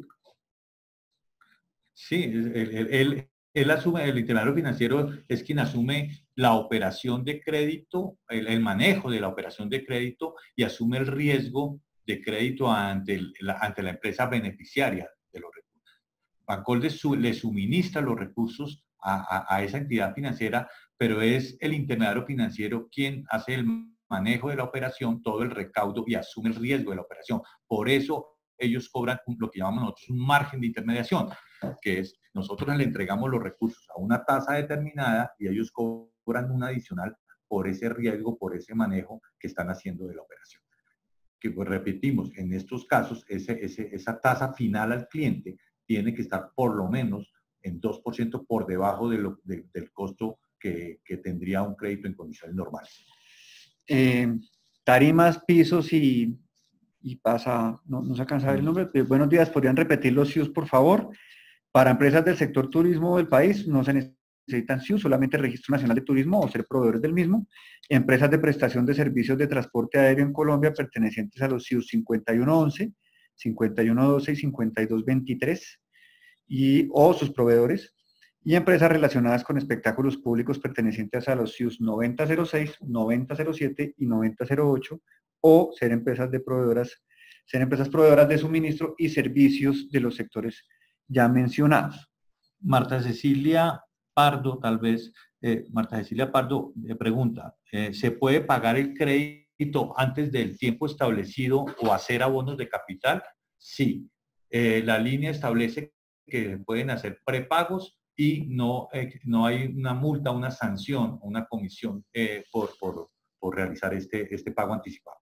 Sí, él, él, él asume, el intermediario financiero es quien asume la operación de crédito, el, el manejo de la operación de crédito y asume el riesgo de crédito ante, el, la, ante la empresa beneficiaria de los recursos. Bancoldex su, le suministra los recursos a, a, a esa entidad financiera, pero es el intermediario financiero quien hace el manejo de la operación, todo el recaudo y asume el riesgo de la operación. Por eso ellos cobran lo que llamamos nosotros un margen de intermediación, que es nosotros le entregamos los recursos a una tasa determinada y ellos cobran un adicional por ese riesgo, por ese manejo que están haciendo de la operación. Que pues, repetimos, en estos casos, ese, ese, esa tasa final al cliente tiene que estar por lo menos en dos por ciento por debajo de lo, de, del costo que, que tendría un crédito en condiciones normales. Eh, tarimas, pisos y, y pasa, no, no se alcanza a ver el nombre. Eh, buenos días, ¿podrían repetir los C I Us, por favor? Para empresas del sector turismo del país no se necesitan C I U, solamente Registro Nacional de Turismo o ser proveedores del mismo. Empresas de prestación de servicios de transporte aéreo en Colombia pertenecientes a los C I U cincuenta y uno once, cincuenta y uno doce y cincuenta y dos veintitrés y, o sus proveedores. Y empresas relacionadas con espectáculos públicos pertenecientes a los C I Us noventa cero seis, noventa cero siete y noventa cero ocho o ser empresas de proveedoras, ser empresas proveedoras de suministro y servicios de los sectores ya mencionados. Marta Cecilia Pardo, tal vez, eh, Marta Cecilia Pardo eh, pregunta, eh, ¿se puede pagar el crédito antes del tiempo establecido o hacer abonos de capital? Sí, eh, la línea establece que pueden hacer prepagos y no, eh, no hay una multa, una sanción, una comisión eh, por, por, por realizar este, este pago anticipado.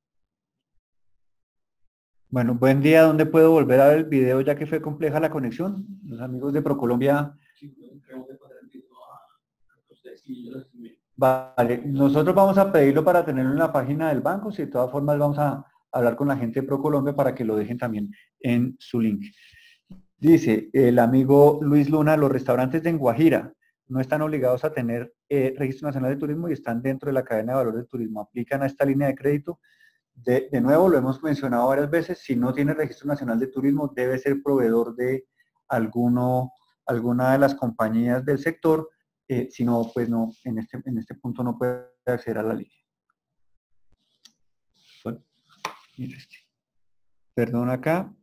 Bueno, buen día. ¿Dónde puedo volver a ver el video ya que fue compleja la conexión? Los amigos de ProColombia. Vale, nosotros vamos a pedirlo para tenerlo en la página del banco. Si de todas formas vamos a hablar con la gente de ProColombia para que lo dejen también en su link. Dice el amigo Luis Luna, los restaurantes de En Guajira no están obligados a tener eh, Registro Nacional de Turismo y están dentro de la cadena de valor del turismo. ¿Aplican a esta línea de crédito? De, de nuevo, lo hemos mencionado varias veces, si no tiene Registro Nacional de Turismo, debe ser proveedor de alguno, alguna de las compañías del sector, eh, si no, pues no, en este, en este punto no puede acceder a la línea. Bueno, mira este. Perdón acá.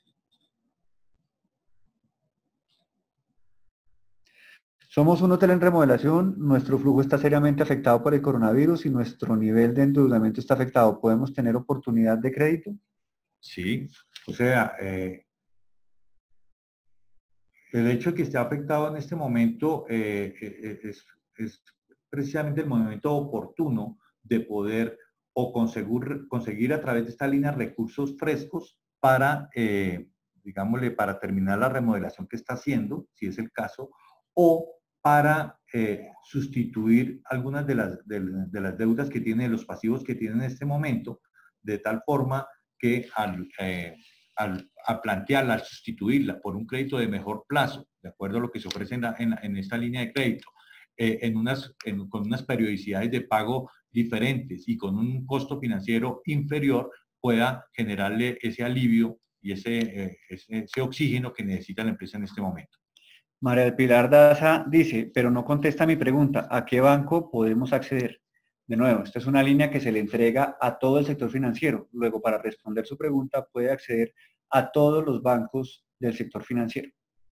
Somos un hotel en remodelación, nuestro flujo está seriamente afectado por el coronavirus y nuestro nivel de endeudamiento está afectado. ¿Podemos tener oportunidad de crédito? Sí, o sea, eh, el hecho de que esté afectado en este momento eh, es, es precisamente el momento oportuno de poder o conseguir, conseguir a través de esta línea recursos frescos para, eh, digámosle, para terminar la remodelación que está haciendo, si es el caso, o para eh, sustituir algunas de las, de, de las deudas que tiene, los pasivos que tiene en este momento, de tal forma que al, eh, al a plantearla, al sustituirla por un crédito de mejor plazo, de acuerdo a lo que se ofrece en, la, en, en esta línea de crédito, eh, en unas, en, con unas periodicidades de pago diferentes y con un costo financiero inferior, pueda generarle ese alivio y ese, eh, ese, ese oxígeno que necesita la empresa en este momento. María del Pilar Daza dice, pero no contesta mi pregunta, ¿a qué banco podemos acceder? De nuevo, esta es una línea que se le entrega a todo el sector financiero. Luego, para responder su pregunta, puede acceder a todos los bancos del sector financiero.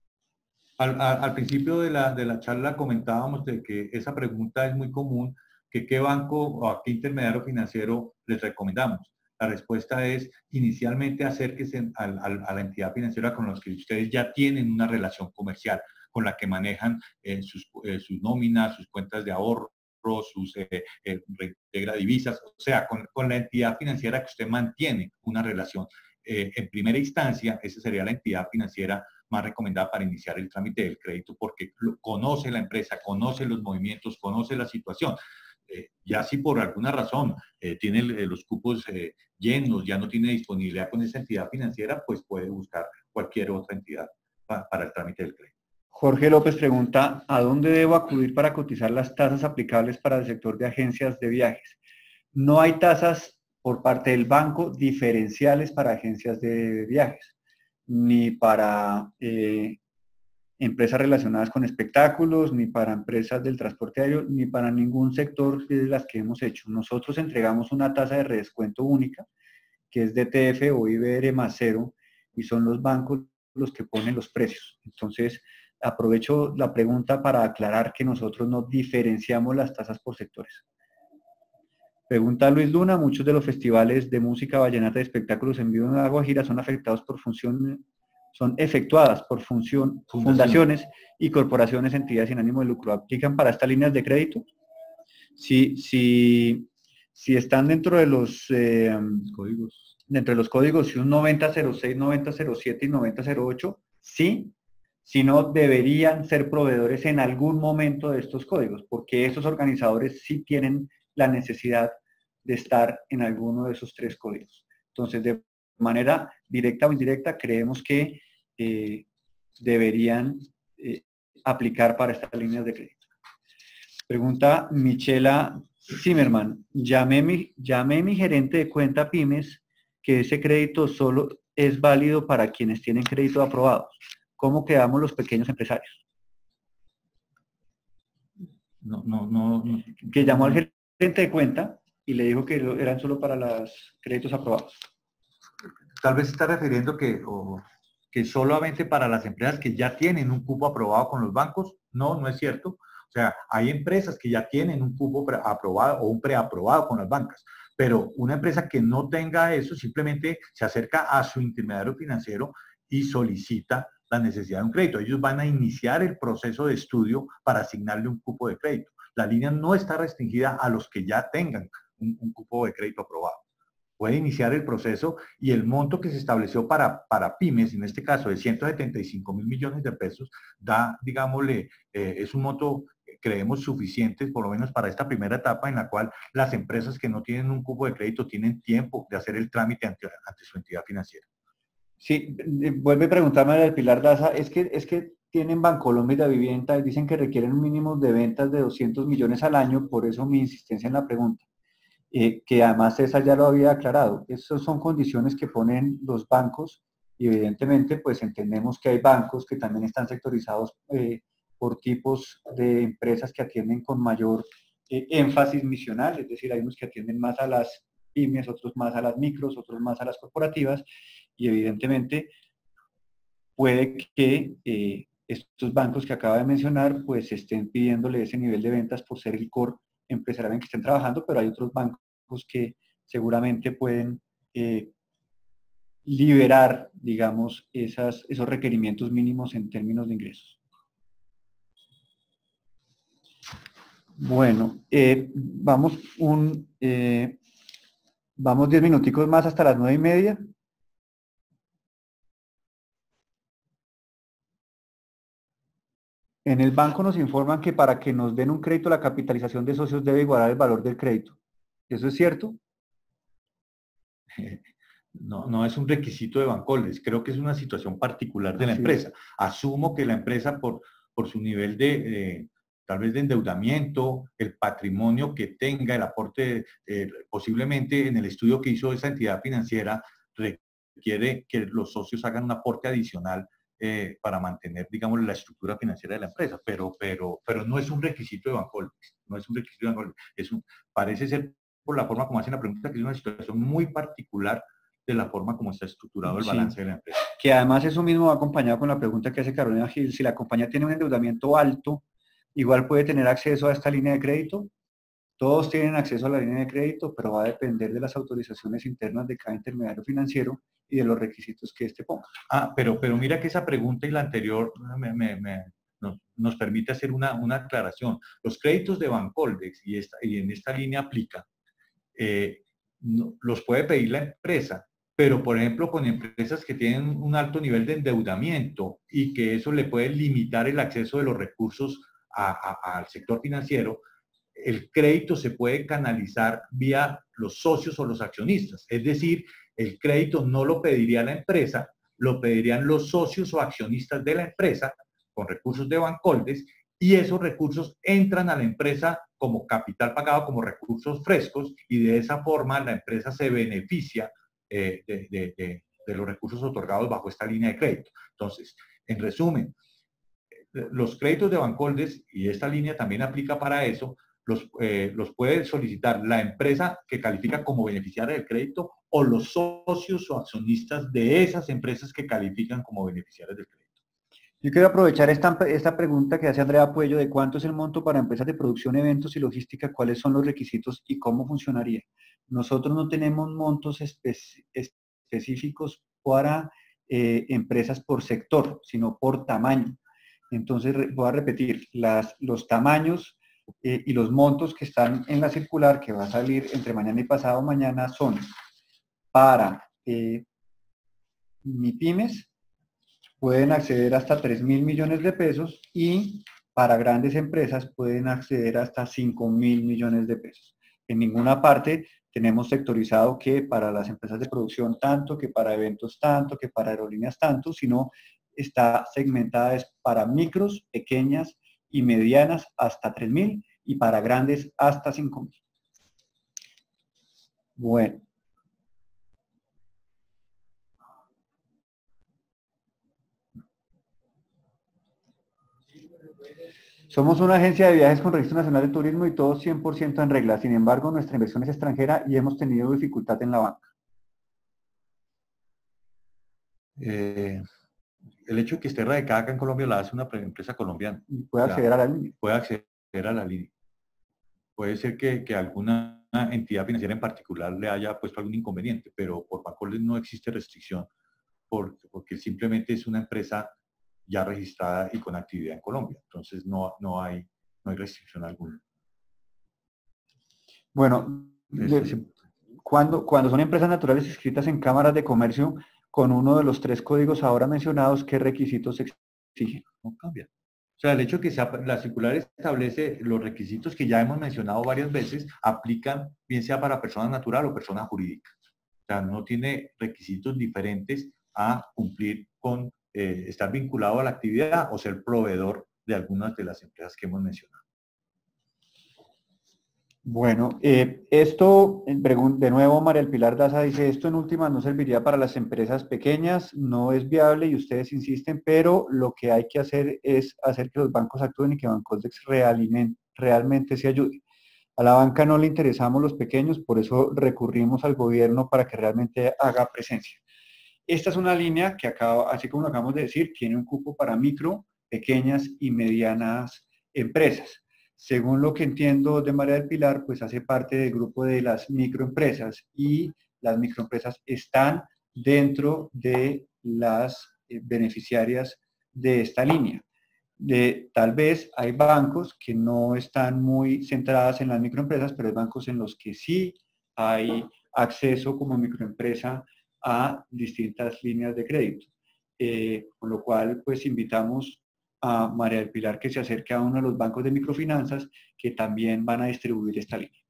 Al, al, al principio de la, de la charla comentábamos de que esa pregunta es muy común, que qué banco o a qué intermediario financiero les recomendamos. La respuesta es, inicialmente acérquense a, a, a la entidad financiera con la que ustedes ya tienen una relación comercial, con la que manejan eh, sus, eh, sus nóminas, sus cuentas de ahorro, sus eh, eh, reintegra divisas, o sea, con, con la entidad financiera que usted mantiene una relación. Eh, en primera instancia, esa sería la entidad financiera más recomendada para iniciar el trámite del crédito, porque conoce la empresa, conoce los movimientos, conoce la situación. Eh, ya si por alguna razón eh, tiene eh, los cupos eh, llenos, ya no tiene disponibilidad con esa entidad financiera, pues puede buscar cualquier otra entidad pa, para el trámite del crédito. Jorge López pregunta, ¿a dónde debo acudir para cotizar las tasas aplicables para el sector de agencias de viajes? No hay tasas por parte del banco diferenciales para agencias de viajes, ni para eh, empresas relacionadas con espectáculos, ni para empresas del transporte aéreo, ni para ningún sector de las que hemos hecho. Nosotros entregamos una tasa de redescuento única, que es D T F o I B R más cero, y son los bancos los que ponen los precios. Entonces, aprovecho la pregunta para aclarar que nosotros no diferenciamos las tasas por sectores. Pregunta Luis Luna, muchos de los festivales de música vallenata y espectáculos en vivo en La Guajira son afectados por función, son efectuadas por función, fundaciones y corporaciones, entidades sin ánimo de lucro. ¿Aplican para estas líneas de crédito? si, si, si están dentro de los eh, Códigos. dentro de los códigos, si un noventa cero seis, noventa cero siete y noventa cero ocho, sí, si no, deberían ser proveedores en algún momento de estos códigos, porque esos organizadores sí tienen la necesidad de estar en alguno de esos tres códigos. Entonces, de manera directa o indirecta, creemos que eh, deberían eh, aplicar para estas líneas de crédito. Pregunta Michela Zimmerman. Llamé mi, llamé mi gerente de cuenta pymes que ese crédito solo es válido para quienes tienen crédito aprobados. ¿Cómo quedamos los pequeños empresarios? No, no, no, no. Que llamó al gerente de cuenta y le dijo que eran solo para los créditos aprobados. Tal vez se está refiriendo que, o, que solamente para las empresas que ya tienen un cupo aprobado con los bancos. No, no es cierto. O sea, hay empresas que ya tienen un cupo aprobado o un preaprobado con las bancas, pero una empresa que no tenga eso simplemente se acerca a su intermediario financiero y solicita la necesidad de un crédito. Ellos van a iniciar el proceso de estudio para asignarle un cupo de crédito. La línea no está restringida a los que ya tengan un, un cupo de crédito aprobado. Puede iniciar el proceso y el monto que se estableció para, para pymes, en este caso de ciento setenta y cinco mil millones de pesos, da, digámosle, eh, es un monto, creemos, suficiente, por lo menos para esta primera etapa en la cual las empresas que no tienen un cupo de crédito tienen tiempo de hacer el trámite ante, ante su entidad financiera. Sí, vuelve a preguntarme a Pilar Daza, es que, es que tienen Bancolombia y la vivienda y dicen que requieren un mínimo de ventas de doscientos millones al año, por eso mi insistencia en la pregunta. Eh, que además César ya lo había aclarado. Esas son condiciones que ponen los bancos y evidentemente pues entendemos que hay bancos que también están sectorizados eh, por tipos de empresas que atienden con mayor eh, énfasis misional, es decir, hay unos que atienden más a las pymes, otros más a las micros, otros más a las corporativas y evidentemente puede que eh, estos bancos que acaba de mencionar pues estén pidiéndole ese nivel de ventas por ser el core empresarial en que estén trabajando, pero hay otros bancos que seguramente pueden eh, liberar, digamos, esas, esos requerimientos mínimos en términos de ingresos. Bueno, eh, vamos un, eh, vamos diez minuticos más hasta las nueve y media. En el banco nos informan que para que nos den un crédito la capitalización de socios debe igualar el valor del crédito. ¿Eso es cierto? No, no es un requisito de Bancoldes, creo que es una situación particular de la Así empresa. es. Asumo que la empresa por, por su nivel de, de, tal vez de endeudamiento, el patrimonio que tenga, el aporte, eh, posiblemente en el estudio que hizo esa entidad financiera, requiere que los socios hagan un aporte adicional eh, para mantener, digamos, la estructura financiera de la empresa, pero, pero, pero no es un requisito de Bancoldes, no es un requisito de Bancoldes, es un, parece ser por la forma como hacen la pregunta, que es una situación muy particular de la forma como está estructurado el balance sí. de la empresa. Que además eso mismo va acompañado con la pregunta que hace Carolina Gil, si la compañía tiene un endeudamiento alto, igual puede tener acceso a esta línea de crédito. Todos tienen acceso a la línea de crédito, pero va a depender de las autorizaciones internas de cada intermediario financiero y de los requisitos que éste ponga. Ah, pero, pero mira que esa pregunta y la anterior me, me, me, nos, nos permite hacer una, una aclaración. Los créditos de Bancoldex, y, esta, y en esta línea aplica, eh, no, los puede pedir la empresa, pero por ejemplo con empresas que tienen un alto nivel de endeudamiento y que eso le puede limitar el acceso de los recursos a, a, al sector financiero, el crédito se puede canalizar vía los socios o los accionistas. Es decir, el crédito no lo pediría la empresa, lo pedirían los socios o accionistas de la empresa con recursos de Bancoldes y esos recursos entran a la empresa como capital pagado, como recursos frescos y de esa forma la empresa se beneficia eh, de, de, de, de los recursos otorgados bajo esta línea de crédito. Entonces, en resumen, los créditos de Bancoldes, y esta línea también aplica para eso, los, eh, los puede solicitar la empresa que califica como beneficiaria del crédito o los socios o accionistas de esas empresas que califican como beneficiarios del crédito. Yo quiero aprovechar esta, esta pregunta que hace Andrea Puello de cuánto es el monto para empresas de producción, eventos y logística, cuáles son los requisitos y cómo funcionaría. Nosotros no tenemos montos espe específicos para eh, empresas por sector, sino por tamaño. Entonces, voy a repetir, las, los tamaños eh, y los montos que están en la circular que va a salir entre mañana y pasado mañana son para eh, MIPYMES, pueden acceder hasta tres mil millones de pesos y para grandes empresas pueden acceder hasta cinco mil millones de pesos. En ninguna parte tenemos sectorizado que para las empresas de producción tanto, que para eventos tanto, que para aerolíneas tanto, sino está segmentada es para micros, pequeñas y medianas hasta tres mil y para grandes hasta cinco mil. Bueno. Somos una agencia de viajes con Registro Nacional de Turismo y todo cien por ciento en regla. Sin embargo, nuestra inversión es extranjera y hemos tenido dificultad en la banca. Eh, el hecho de que esté radicada acá en Colombia la hace una empresa colombiana. Y puede acceder a la línea. Puede acceder a la línea. Puede ser que, que alguna entidad financiera en particular le haya puesto algún inconveniente, pero por Bancoldex no existe restricción por, porque simplemente es una empresa ya registrada y con actividad en Colombia. Entonces no, no, hay, no hay restricción alguna. Bueno, de, cuando, cuando son empresas naturales inscritas en cámaras de comercio con uno de los tres códigos ahora mencionados, ¿qué requisitos exigen? No cambia. O sea, el hecho de que sea, la circular establece los requisitos que ya hemos mencionado varias veces, aplican bien sea para persona natural o persona jurídica. O sea, no tiene requisitos diferentes a cumplir con eh, estar vinculado a la actividad o ser proveedor de algunas de las empresas que hemos mencionado. Bueno, eh, esto, de nuevo María del Pilar Daza dice, esto en últimas no serviría para las empresas pequeñas, no es viable y ustedes insisten, pero lo que hay que hacer es hacer que los bancos actúen y que Bancoldex realmente, realmente se ayude. A la banca no le interesamos los pequeños, por eso recurrimos al gobierno para que realmente haga presencia. Esta es una línea que acaba, así como lo acabamos de decir, tiene un cupo para micro, pequeñas y medianas empresas. Según lo que entiendo de María del Pilar, pues hace parte del grupo de las microempresas y las microempresas están dentro de las beneficiarias de esta línea. De, tal vez hay bancos que no están muy centradas en las microempresas, pero hay bancos en los que sí hay acceso como microempresa a distintas líneas de crédito. Eh, con lo cual, pues invitamos a María del Pilar que se acerque a uno de los bancos de microfinanzas que también van a distribuir esta línea.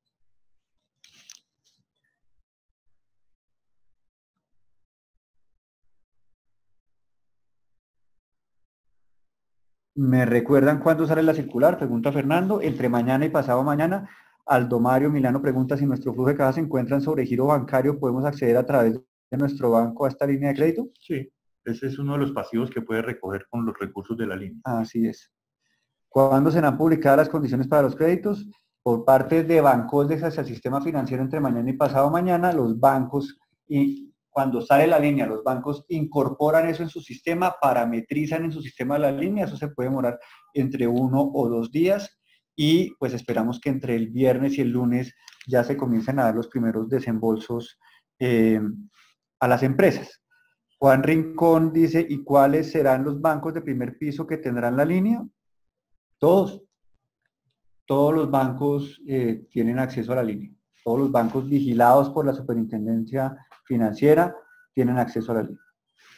¿Me recuerdan cuándo sale la circular? Pregunta Fernando. Entre mañana y pasado mañana. Aldo Mario Milano pregunta si nuestro flujo de caja se encuentra en sobregiro bancario, ¿podemos acceder a través de nuestro banco a esta línea de crédito? Sí, ese es uno de los pasivos que puede recoger con los recursos de la línea. Así es. ¿Cuándo serán publicadas las condiciones para los créditos? Por parte de Bancoldex hacia el sistema financiero entre mañana y pasado mañana, los bancos, y cuando sale la línea, los bancos incorporan eso en su sistema, parametrizan en su sistema la línea, eso se puede demorar entre uno o dos días, y pues esperamos que entre el viernes y el lunes ya se comiencen a dar los primeros desembolsos eh, a las empresas. Juan Rincón dice, ¿y cuáles serán los bancos de primer piso que tendrán la línea? Todos, todos los bancos eh, tienen acceso a la línea. Todos los bancos vigilados por la Superintendencia Financiera tienen acceso a la línea.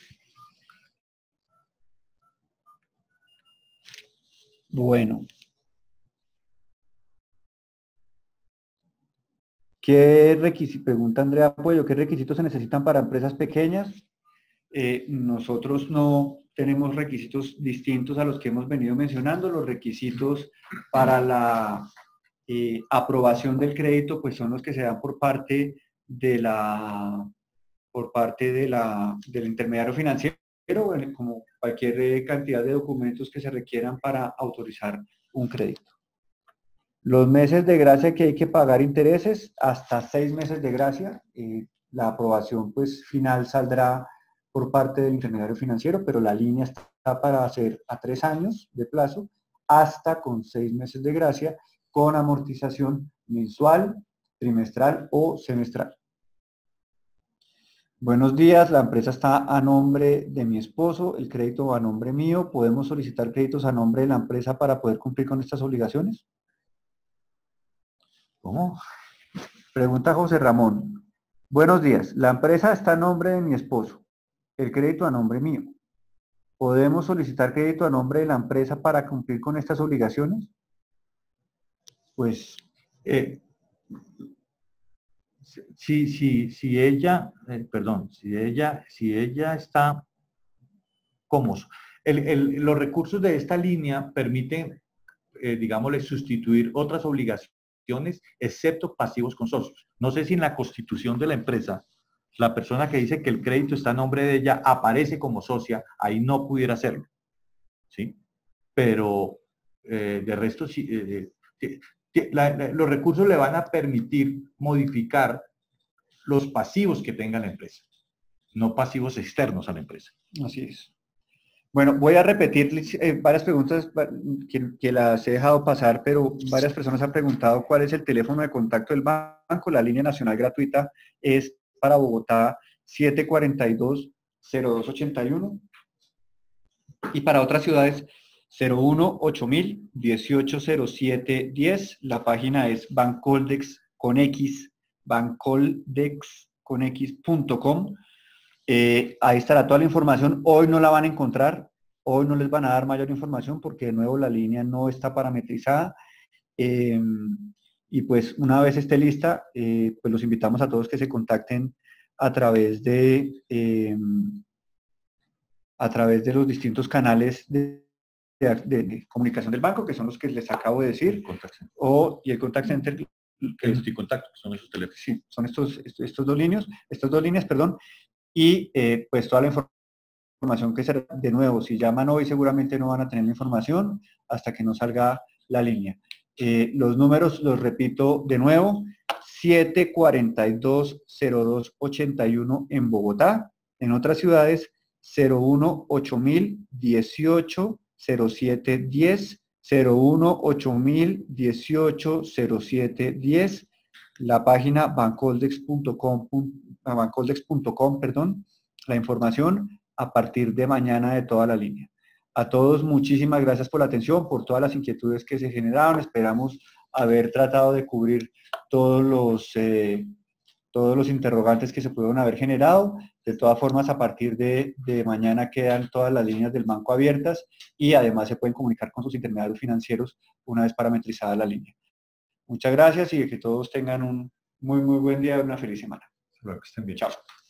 Bueno. ¿Qué requisitos, pregunta Andrea Puello, qué requisitos se necesitan para empresas pequeñas? Eh, nosotros no tenemos requisitos distintos a los que hemos venido mencionando. Los requisitos para la eh, aprobación del crédito pues son los que se dan por parte de la por parte de la, del intermediario financiero, como cualquier cantidad de documentos que se requieran para autorizar un crédito. Los meses de gracia que hay que pagar intereses, hasta seis meses de gracia. Eh, la aprobación pues final saldrá por parte del intermediario financiero, pero la línea está para hacer a tres años de plazo, hasta con seis meses de gracia, con amortización mensual, trimestral o semestral. Buenos días, la empresa está a nombre de mi esposo, el crédito va a nombre mío. ¿Podemos solicitar créditos a nombre de la empresa para poder cumplir con estas obligaciones? ¿Cómo? Pregunta José Ramón. Buenos días. La empresa está a nombre de mi esposo. El crédito a nombre mío. ¿Podemos solicitar crédito a nombre de la empresa para cumplir con estas obligaciones? Pues, eh, si, si, si ella, eh, perdón, si ella, si ella está como el, el, los recursos de esta línea permiten, eh, digámosle, sustituir otras obligaciones, excepto pasivos con socios. No sé si en la constitución de la empresa, la persona que dice que el crédito está a nombre de ella aparece como socia, ahí no pudiera hacerlo, ¿sí? Pero eh, de resto, sí, eh, eh, la, la, los recursos le van a permitir modificar los pasivos que tenga la empresa, no pasivos externos a la empresa. Así es. Bueno, voy a repetir eh, varias preguntas que, que las he dejado pasar, pero varias personas han preguntado cuál es el teléfono de contacto del banco. La línea nacional gratuita es para Bogotá siete cuatro dos, cero dos ocho uno y para otras ciudades cero uno ocho mil, dieciocho cero siete diez. La página es bancoldex con X, bancoldex con X punto com. Eh, ahí estará toda la información. Hoy no la van a encontrar, hoy no les van a dar mayor información porque de nuevo la línea no está parametrizada. Eh, y pues una vez esté lista, eh, pues los invitamos a todos que se contacten a través de, eh, a través de los distintos canales de, de, de, de comunicación del banco, que son los que les acabo de decir, o, y el contact center. Crédito y contacto, son esos teléfonos. Sí, son estos, estos, estos dos líneas, estas dos líneas, perdón. Y eh, pues toda la información que será, de nuevo, si llaman hoy seguramente no van a tener la información hasta que no salga la línea. Eh, los números los repito de nuevo, siete cuatro dos, cero dos ocho uno en Bogotá, en otras ciudades cero uno ocho mil, dieciocho cero siete diez, cero uno ocho mil, dieciocho cero siete diez, la página bancoldex punto com, bancoldex punto com, perdón, la información a partir de mañana de toda la línea. A todos, muchísimas gracias por la atención, por todas las inquietudes que se generaron. Esperamos haber tratado de cubrir todos los, eh, todos los interrogantes que se pudieron haber generado. De todas formas, a partir de, de mañana quedan todas las líneas del banco abiertas y además se pueden comunicar con sus intermediarios financieros una vez parametrizada la línea. Muchas gracias y que todos tengan un muy, muy buen día y una feliz semana. Luego, que estén bien. Chao.